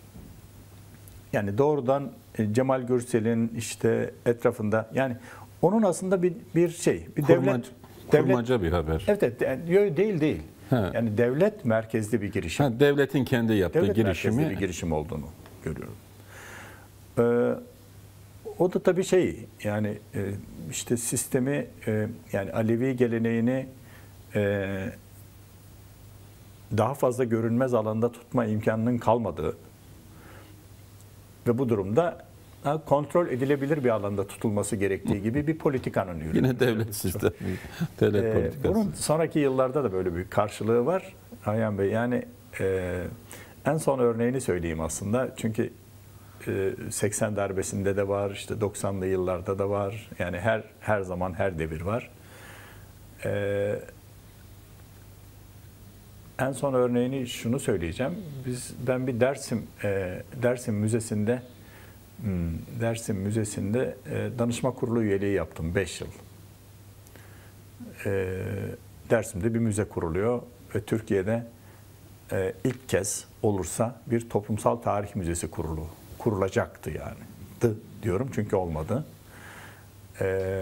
yani doğrudan Cemal Gürsel'in işte etrafında, yani onun aslında bir bir şey, bir Kurmac, devlet kurmaca devlet, bir haber. evet, evet yani değil değil. He. Yani devlet merkezli bir girişim. Ha, devletin kendi yaptığı Devlet girişimi. merkezli bir girişim olduğunu görüyorum. Ee, o da tabii şey, yani e, işte sistemi e, yani Alevi geleneğini e, daha fazla görünmez alanda tutma imkanının kalmadığı ve bu durumda kontrol edilebilir bir alanda tutulması gerektiği gibi bir politikanın ürünü. Yine devlet sistemi, devlet Ee, politikası. bunun sonraki yıllarda da böyle bir karşılığı var Ayhan Bey. Yani e, en son örneğini söyleyeyim aslında. Çünkü e, seksen darbesinde de var, işte doksanlı yıllarda da var. Yani her her zaman her devir var. E, en son örneğini şunu söyleyeceğim. Biz ben bir Dersim e, Dersim Müzesi'nde Hmm, Dersim Müzesi'nde e, danışma kurulu üyeliği yaptım beş yıl. E, Dersim'de bir müze kuruluyor ve Türkiye'de e, ilk kez olursa bir toplumsal tarih müzesi kurulu kurulacaktı yani. Dı diyorum çünkü olmadı. E,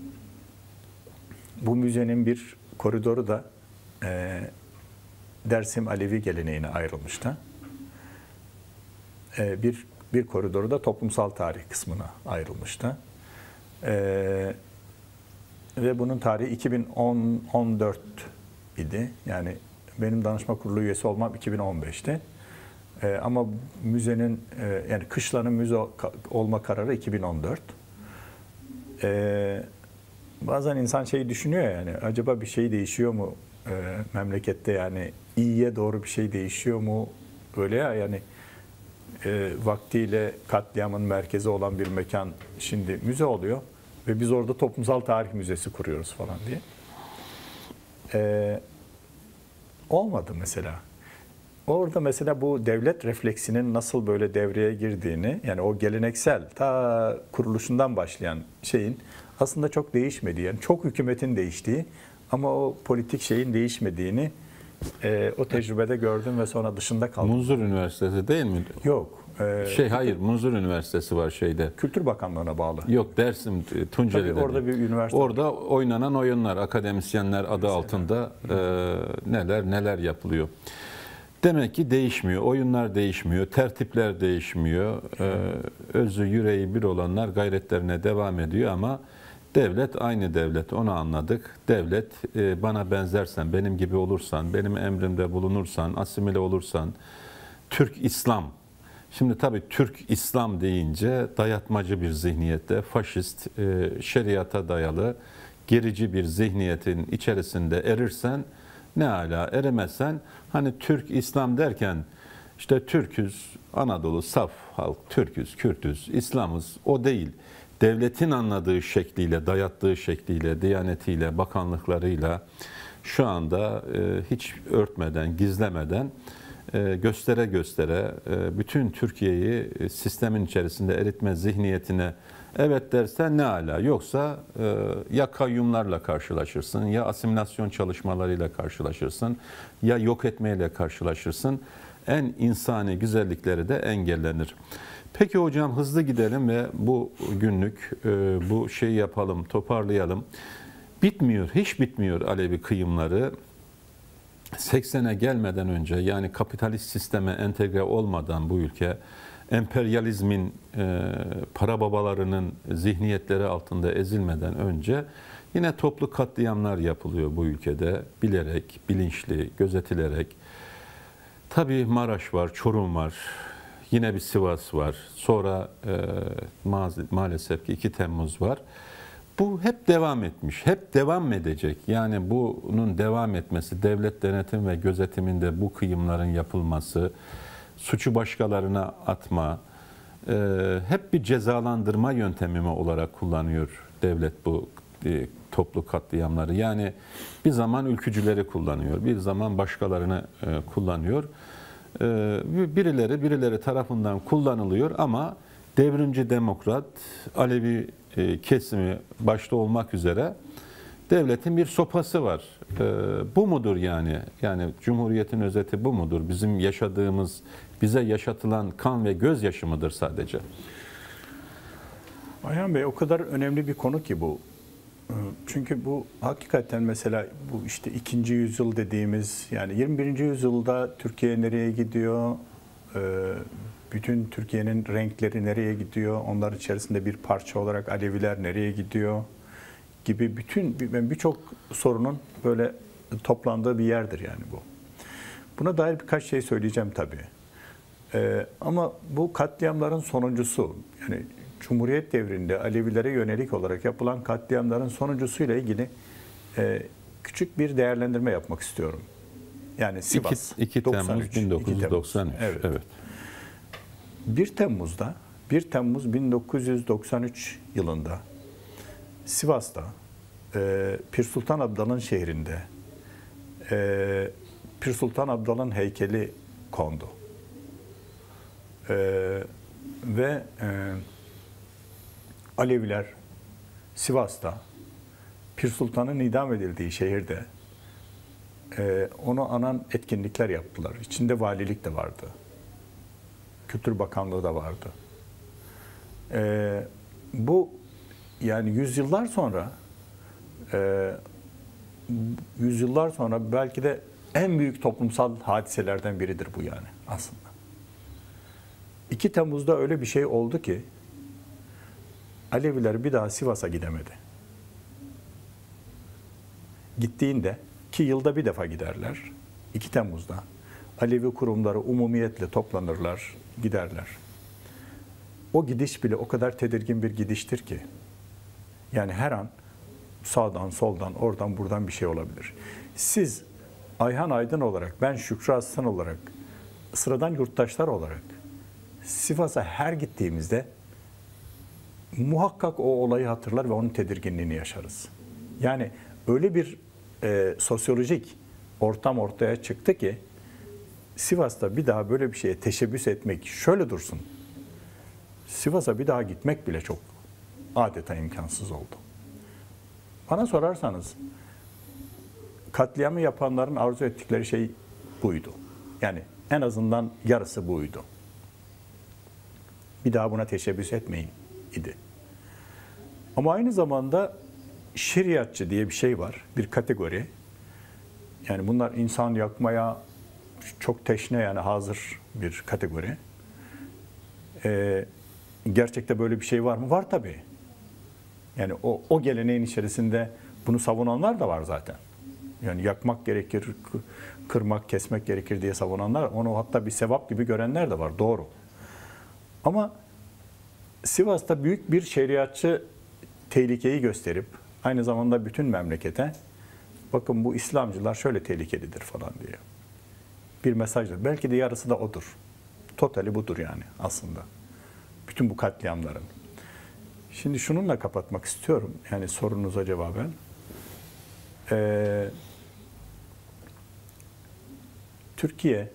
bu müzenin bir koridoru da e, Dersim Alevi geleneğine ayrılmıştı. E, bir Bir koridoru da toplumsal tarih kısmına ayrılmıştı. Ee, ve bunun tarihi iki bin on dört idi. Yani benim danışma kurulu üyesi olmam iki bin on beşti. Ee, ama müzenin e, yani Kışla'nın müze olma kararı iki bin on dört. Ee, bazen insan şey düşünüyor, yani acaba bir şey değişiyor mu e, memlekette, yani iyiye doğru bir şey değişiyor mu? Böyle ya, yani E, vaktiyle katliamın merkezi olan bir mekan şimdi müze oluyor ve biz orada toplumsal tarih müzesi kuruyoruz falan diye. E, olmadı mesela. Orada mesela bu devlet refleksinin nasıl böyle devreye girdiğini, yani o geleneksel ta kuruluşundan başlayan şeyin aslında çok değişmediği, yani çok hükümetin değiştiği ama o politik şeyin değişmediğini e, o tecrübede gördüm ve sonra dışında kaldım. Munzur Üniversitesi değil mi? Yok. E, Şey hayır, Munzur Üniversitesi var şeyde. Kültür Bakanlığı'na bağlı. Yok, Dersim Tunceli'de. Tabii orada bir üniversite. Orada oynanan oyunlar, akademisyenler adı mesela altında e, neler neler yapılıyor. Demek ki değişmiyor. Oyunlar değişmiyor, tertipler değişmiyor. E, özü yüreği bir olanlar gayretlerine devam ediyor ama devlet aynı devlet, onu anladık. Devlet e, bana benzersen, benim gibi olursan, benim emrimde bulunursan, asimile olursan, Türk İslam. Şimdi tabii Türk İslam deyince dayatmacı bir zihniyette, faşist, e, şeriata dayalı, gerici bir zihniyetin içerisinde erirsen ne ala, eremezsen hani Türk İslam derken işte Türküz, Anadolu saf halk, Türküz, Kürtüz, İslamız, o değil. Devletin anladığı şekliyle, dayattığı şekliyle, diyanetiyle, bakanlıklarıyla şu anda e, hiç örtmeden, gizlemeden e, göstere göstere e, bütün Türkiye'yi e, sistemin içerisinde eritme zihniyetine evet dersen ne ala. Yoksa e, ya kayyumlarla karşılaşırsın, ya asimilasyon çalışmalarıyla karşılaşırsın, ya yok etmeyle karşılaşırsın. En insani güzellikleri de engellenir. Peki hocam, hızlı gidelim ve bu günlük e, bu şeyi yapalım, toparlayalım. Bitmiyor, hiç bitmiyor Alevi kıyımları. seksene gelmeden önce, yani kapitalist sisteme entegre olmadan bu ülke, emperyalizmin e, para babalarının zihniyetleri altında ezilmeden önce yine toplu katliamlar yapılıyor bu ülkede. Bilerek, bilinçli, gözetilerek. Tabii Maraş var, Çorum var. Yine bir Sivas var. Sonra e, ma maalesef ki iki Temmuz var. Bu hep devam etmiş, hep devam edecek. Yani bunun devam etmesi, devlet denetim ve gözetiminde bu kıyımların yapılması, suçu başkalarına atma, e, hep bir cezalandırma yöntemi olarak kullanıyor devlet bu e, toplu katliamları. Yani bir zaman ülkücüleri kullanıyor, bir zaman başkalarını e, kullanıyor. E, birileri birileri tarafından kullanılıyor ama devrimci demokrat, Alevi e, kesimi başta olmak üzere devletin bir sopası var. E, bu mudur yani? Yani Cumhuriyet'in özeti bu mudur? Bizim yaşadığımız, bize yaşatılan kan ve gözyaşı mıdır sadece? Ayhan Bey, o kadar önemli bir konu ki bu. Çünkü bu hakikaten mesela bu işte ikinci yüzyıl dediğimiz, yani yirmi birinci yüzyılda Türkiye nereye gidiyor? Bütün Türkiye'nin renkleri nereye gidiyor? Onlar içerisinde bir parça olarak Aleviler nereye gidiyor? Gibi bütün birçok sorunun böyle toplandığı bir yerdir yani bu. Buna dair birkaç şey söyleyeceğim tabii. Ee, ama bu katliamların sonuncusu, yani Cumhuriyet devrinde Alevilere yönelik olarak yapılan katliamların sonuncusuyla ilgili e, küçük bir değerlendirme yapmak istiyorum. Yani Sivas. iki Temmuz bin dokuz yüz doksan üç. Evet. Evet. bir Temmuz'da, bir Temmuz bin dokuz yüz doksan üç yılında Sivas'ta e, Pir Sultan Abdal'ın şehrinde e, Pir Sultan Abdal'ın heykeli kondu. E, ve e, Aleviler Sivas'ta Pir Sultan'ın idam edildiği şehirde e, onu anan etkinlikler yaptılar. İçinde valilik de vardı. Kültür Bakanlığı da vardı. E, bu yani yüzyıllar sonra e, yüzyıllar sonra belki de en büyük toplumsal hadiselerden biridir bu yani aslında. iki Temmuz'da öyle bir şey oldu ki Aleviler bir daha Sivas'a gidemedi. Gittiğinde, ki yılda bir defa giderler, iki Temmuz'da Alevi kurumları umumiyetle toplanırlar, giderler. O gidiş bile o kadar tedirgin bir gidiştir ki, yani her an sağdan, soldan, oradan, buradan bir şey olabilir. Siz Ayhan Aydın olarak, ben Şükrü Aslan olarak, sıradan yurttaşlar olarak Sivas'a her gittiğimizde muhakkak o olayı hatırlar ve onun tedirginliğini yaşarız. Yani öyle bir e, sosyolojik ortam ortaya çıktı ki Sivas'ta bir daha böyle bir şeye teşebbüs etmek şöyle dursun. Sivas'a bir daha gitmek bile çok adeta imkansız oldu. Bana sorarsanız katliamı yapanların arzu ettikleri şey buydu. Yani en azından yarısı buydu. Bir daha buna teşebbüs etmeyin idi. Ama aynı zamanda şeriatçı diye bir şey var, bir kategori. Yani bunlar insan yakmaya çok teşne, yani hazır bir kategori. Ee, gerçekte böyle bir şey var mı? Var tabii. Yani o, o geleneğin içerisinde bunu savunanlar da var zaten. Yani yakmak gerekir, kırmak, kesmek gerekir diye savunanlar, onu hatta bir sevap gibi görenler de var, doğru. Ama Sivas'ta büyük bir şeriatçı tehlikeyi gösterip aynı zamanda bütün memlekete bakın bu İslamcılar şöyle tehlikelidir falan diye bir mesajdır. Belki de yarısı da odur. Totali budur yani aslında. Bütün bu katliamların. Şimdi şununla kapatmak istiyorum. Yani sorunuza cevaben. Ee, Türkiye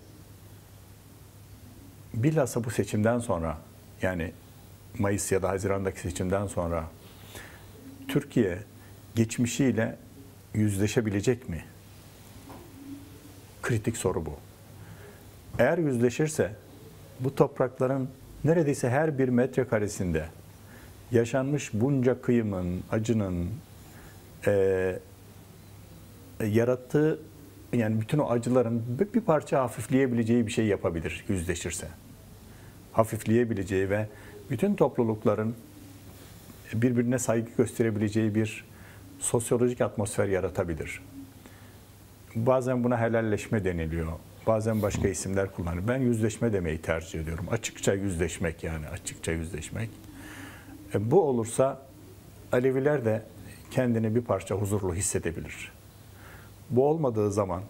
bilhassa bu seçimden sonra, yani Mayıs ya da Haziran'daki seçimden sonra Türkiye geçmişiyle yüzleşebilecek mi? Kritik soru bu. Eğer yüzleşirse bu toprakların neredeyse her bir metrekaresinde yaşanmış bunca kıyımın, acının e, yarattığı, yani bütün o acıların bir parça hafifleyebileceği bir şey yapabilir yüzleşirse. Hafifleyebileceği ve bütün toplulukların birbirine saygı gösterebileceği bir sosyolojik atmosfer yaratabilir. Bazen buna helalleşme deniliyor. Bazen başka isimler kullanılıyor. Ben yüzleşme demeyi tercih ediyorum. Açıkça yüzleşmek, yani açıkça yüzleşmek. E, bu olursa Aleviler de kendini bir parça huzurlu hissedebilir. Bu olmadığı zaman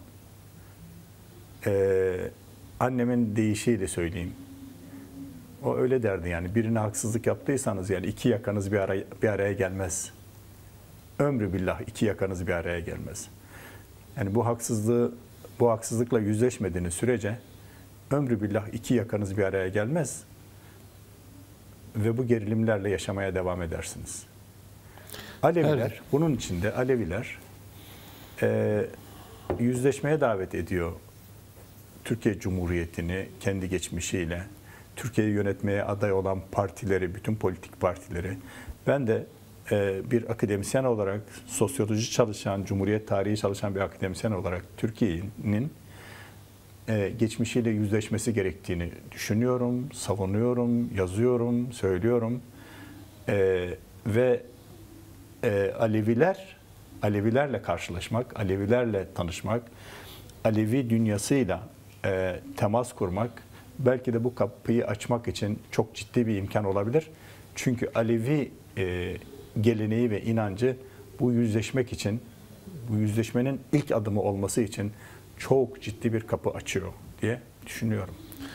e, annemin deyişiyle söyleyeyim. O öyle derdi yani, birine haksızlık yaptıysanız yani iki yakanız bir araya, bir araya gelmez. Ömrü billah iki yakanız bir araya gelmez. Yani bu haksızlığı, bu haksızlıkla yüzleşmediğiniz sürece ömrü billah iki yakanız bir araya gelmez ve bu gerilimlerle yaşamaya devam edersiniz. Aleviler, Evet. bunun içinde Aleviler e, yüzleşmeye davet ediyor Türkiye Cumhuriyeti'ni kendi geçmişiyle, Türkiye'yi yönetmeye aday olan partileri, bütün politik partileri. Ben de e, bir akademisyen olarak, sosyoloji çalışan, Cumhuriyet tarihi çalışan bir akademisyen olarak Türkiye'nin e, geçmişiyle yüzleşmesi gerektiğini düşünüyorum, savunuyorum, yazıyorum, söylüyorum. E, ve e, Aleviler, Alevilerle karşılaşmak, Alevilerle tanışmak, Alevi dünyasıyla e, temas kurmak belki de bu kapıyı açmak için çok ciddi bir imkan olabilir. Çünkü Alevi e, geleneği ve inancı bu yüzleşmek için, bu yüzleşmenin ilk adımı olması için çok ciddi bir kapı açıyor diye düşünüyorum.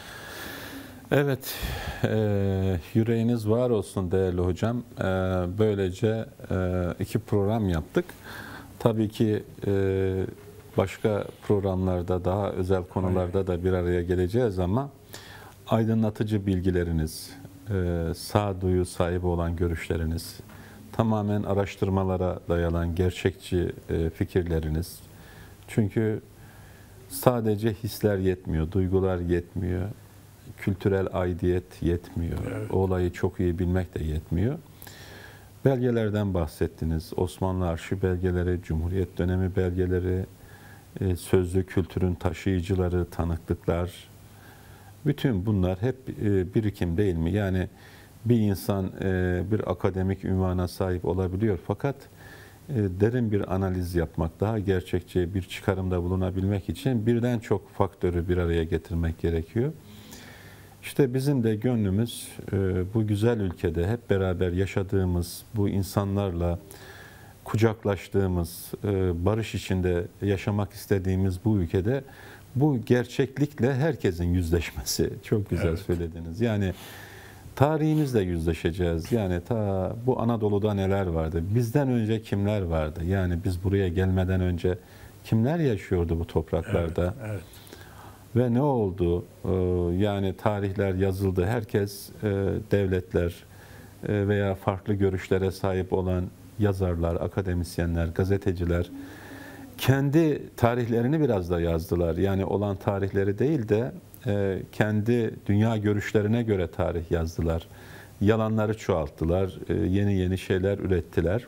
Evet, e, yüreğiniz var olsun değerli hocam. E, böylece e, iki program yaptık. Tabii ki e, başka programlarda, daha özel konularda da bir araya geleceğiz ama aydınlatıcı bilgileriniz, e, sağduyu sahibi olan görüşleriniz, tamamen araştırmalara dayanan gerçekçi e, fikirleriniz. Çünkü sadece hisler yetmiyor, duygular yetmiyor. Kültürel aidiyet yetmiyor. Evet. O olayı çok iyi bilmek de yetmiyor. Belgelerden bahsettiniz. Osmanlı arşiv belgeleri, Cumhuriyet dönemi belgeleri, e, sözlü kültürün taşıyıcıları, tanıklıklar. Bütün bunlar hep e, birikim değil mi? Yani bir insan e, bir akademik ünvana sahip olabiliyor fakat e, derin bir analiz yapmak, daha gerçekçi bir çıkarımda bulunabilmek için birden çok faktörü bir araya getirmek gerekiyor. İşte bizim de gönlümüz bu güzel ülkede hep beraber yaşadığımız, bu insanlarla kucaklaştığımız, barış içinde yaşamak istediğimiz bu ülkede bu gerçeklikle herkesin yüzleşmesi. Çok güzel Evet. söylediniz. Yani tarihimizle yüzleşeceğiz. Yani ta bu Anadolu'da neler vardı? Bizden önce kimler vardı? Yani biz buraya gelmeden önce kimler yaşıyordu bu topraklarda? Evet, evet. Ve ne oldu? Ee, Yani tarihler yazıldı. Herkes, e, devletler e, veya farklı görüşlere sahip olan yazarlar, akademisyenler, gazeteciler kendi tarihlerini biraz da yazdılar. Yani olan tarihleri değil de e, kendi dünya görüşlerine göre tarih yazdılar. Yalanları çoğalttılar, e, yeni yeni şeyler ürettiler.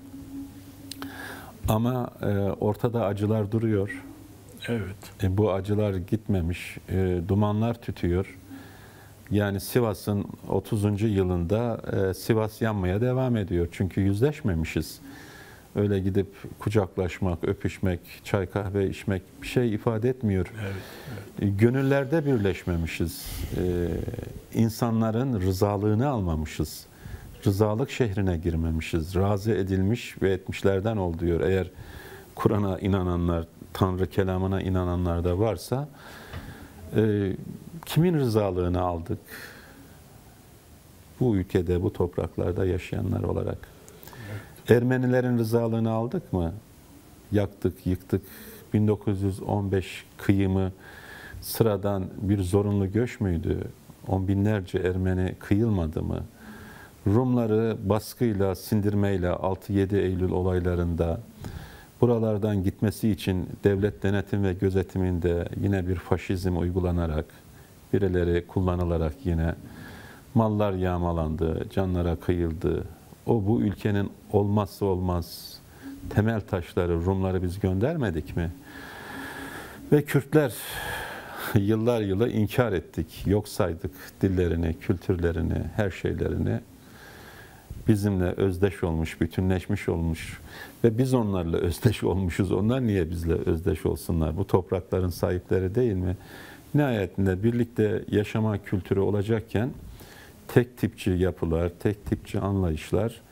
Ama e, ortada acılar duruyor. Evet. E, bu acılar gitmemiş, e, dumanlar tütüyor. Yani Sivas'ın otuzuncu yılında e, Sivas yanmaya devam ediyor. Çünkü yüzleşmemişiz. Öyle gidip kucaklaşmak, öpüşmek, çay kahve içmek bir şey ifade etmiyor. Evet, evet. E, gönüllerde birleşmemişiz. E, insanların rızalığını almamışız. Rızalık şehrine girmemişiz. Razı edilmiş ve etmişlerden ol diyor. Eğer Kur'an'a inananlar, Tanrı kelamına inananlar da varsa e, kimin rızalığını aldık? Bu ülkede, bu topraklarda yaşayanlar olarak. Evet. Ermenilerin rızalığını aldık mı? Yaktık, yıktık. bin dokuz yüz on beş kıyımı sıradan bir zorunlu göç müydü? On binlerce Ermeni kıyılmadı mı? Rumları baskıyla, sindirmeyle altı yedi Eylül olaylarında buralardan gitmesi için devlet denetim ve gözetiminde yine bir faşizm uygulanarak, birileri kullanılarak yine mallar yağmalandı, canlara kıyıldı. O bu ülkenin olmazsa olmaz temel taşları, Rumları biz göndermedik mi? Ve Kürtler yıllar yılı inkar ettik, yok saydık dillerini, kültürlerini, her şeylerini. Bizimle özdeş olmuş, bütünleşmiş olmuş ve biz onlarla özdeş olmuşuz. Onlar niye bizle özdeş olsunlar? Bu toprakların sahipleri değil mi? Nihayetinde birlikte yaşama kültürü olacakken tek tipçi yapılar, tek tipçi anlayışlar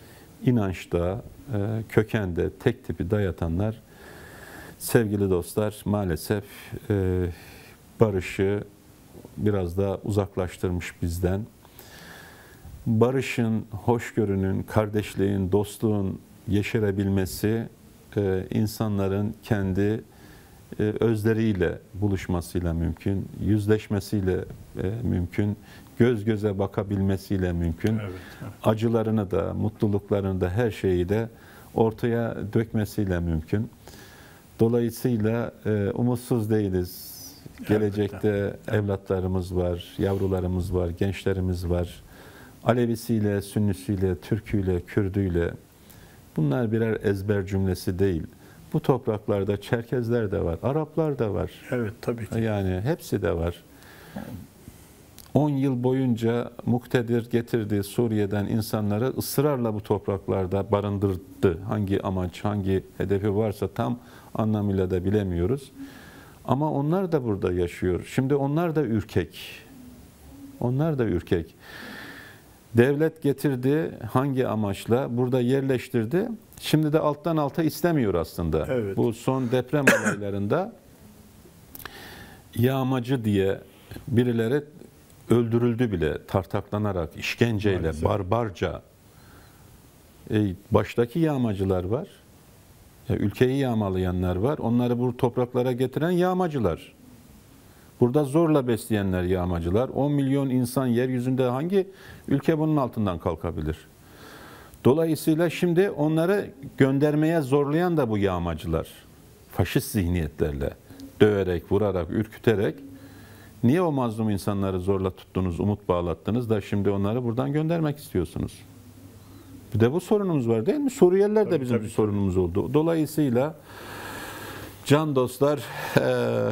inançta, e, kökende tek tipi dayatanlar sevgili dostlar maalesef e, barışı biraz da uzaklaştırmış bizden. Barışın, hoşgörünün, kardeşliğin, dostluğun yeşerebilmesi e, insanların kendi e, özleriyle buluşmasıyla mümkün, yüzleşmesiyle e, mümkün, göz göze bakabilmesiyle mümkün. Evet, evet. Acılarını da, mutluluklarını da, her şeyi de ortaya dökmesiyle mümkün. Dolayısıyla e, umutsuz değiliz. Gelecekte Elbette. evlatlarımız var, yavrularımız var, gençlerimiz var. Alevisiyle, Sünnisiyle, Türküyle, Kürdüyle. Bunlar birer ezber cümlesi değil. Bu topraklarda Çerkezler de var, Araplar da var. Evet, tabii ki. Yani hepsi de var. on yıl boyunca muktedir getirdiği Suriye'den insanları ısrarla bu topraklarda barındırdı. Hangi amaç, hangi hedefi varsa tam anlamıyla da bilemiyoruz. Ama onlar da burada yaşıyor. Şimdi onlar da ürkek. Onlar da ürkek. Devlet getirdi, hangi amaçla? Burada yerleştirdi. Şimdi de alttan alta istemiyor aslında. Evet. Bu son deprem olaylarında yağmacı diye birileri öldürüldü bile, tartaklanarak, işkenceyle, Maalesef. barbarca. E, baştaki yağmacılar var. Ya, ülkeyi yağmalayanlar var. Onları bu topraklara getiren yağmacılar. Burada zorla besleyenler yağmacılar. on milyon insan yeryüzünde hangi ülke bunun altından kalkabilir? Dolayısıyla şimdi onları göndermeye zorlayan da bu yağmacılar. Faşist zihniyetlerle, döverek, vurarak, ürküterek. Niye o mazlum insanları zorla tuttunuz, umut bağlattınız da şimdi onları buradan göndermek istiyorsunuz? Bir de bu sorunumuz var değil mi? Suriyeliler de Tabii, bizim tabii, bir sorunumuz oldu. Dolayısıyla can dostlar, e,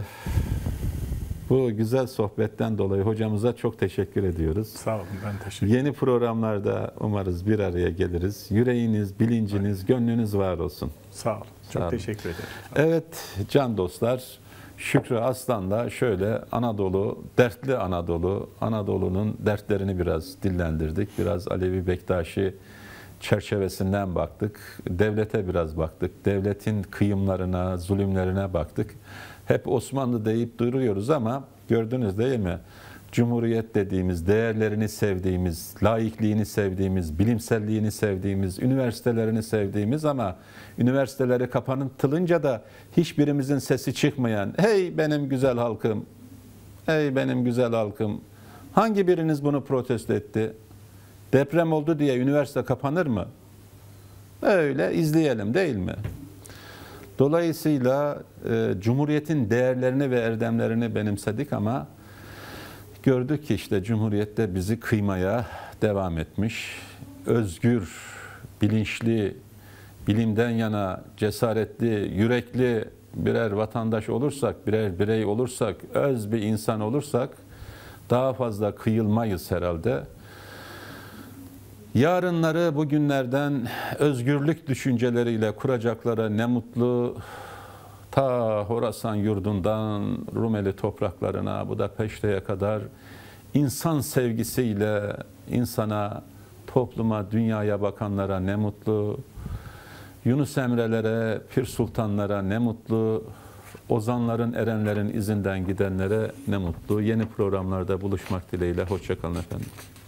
bu güzel sohbetten dolayı hocamıza çok teşekkür ediyoruz. Sağ olun, ben teşekkür ederim. Yeni programlarda umarız bir araya geliriz. Yüreğiniz, bilinciniz, gönlünüz var olsun. Sağ olun. Çok Sağ olun. teşekkür ederim. Evet can dostlar, Şükrü Aslan'la şöyle Anadolu, dertli Anadolu, Anadolu'nun dertlerini biraz dillendirdik. Biraz Alevi Bektaşi çerçevesinden baktık. Devlete biraz baktık. Devletin kıyımlarına, zulümlerine baktık. Hep Osmanlı deyip duruyoruz ama gördünüz değil mi? Cumhuriyet dediğimiz, değerlerini sevdiğimiz, laikliğini sevdiğimiz, bilimselliğini sevdiğimiz, üniversitelerini sevdiğimiz ama üniversiteleri kapatılınca da hiçbirimizin sesi çıkmayan, hey benim güzel halkım, hey benim güzel halkım, hangi biriniz bunu protesto etti? Deprem oldu diye üniversite kapanır mı? Öyle izleyelim değil mi? Dolayısıyla e, Cumhuriyet'in değerlerini ve erdemlerini benimsedik ama gördük ki işte Cumhuriyet'te bizi kıymaya devam etmiş. Özgür, bilinçli, bilimden yana cesaretli, yürekli birer vatandaş olursak, birer birey olursak, öz bir insan olursak daha fazla kıyılmayız herhalde. Yarınları bugünlerden özgürlük düşünceleriyle kuracaklara ne mutlu. Ta Horasan yurdundan Rumeli topraklarına, Budapeşte'ye kadar insan sevgisiyle insana, topluma, dünyaya bakanlara ne mutlu. Yunus Emre'lere, Pir Sultanlara ne mutlu. Ozanların, erenlerin izinden gidenlere ne mutlu. Yeni programlarda buluşmak dileğiyle. Hoşça kalın efendim.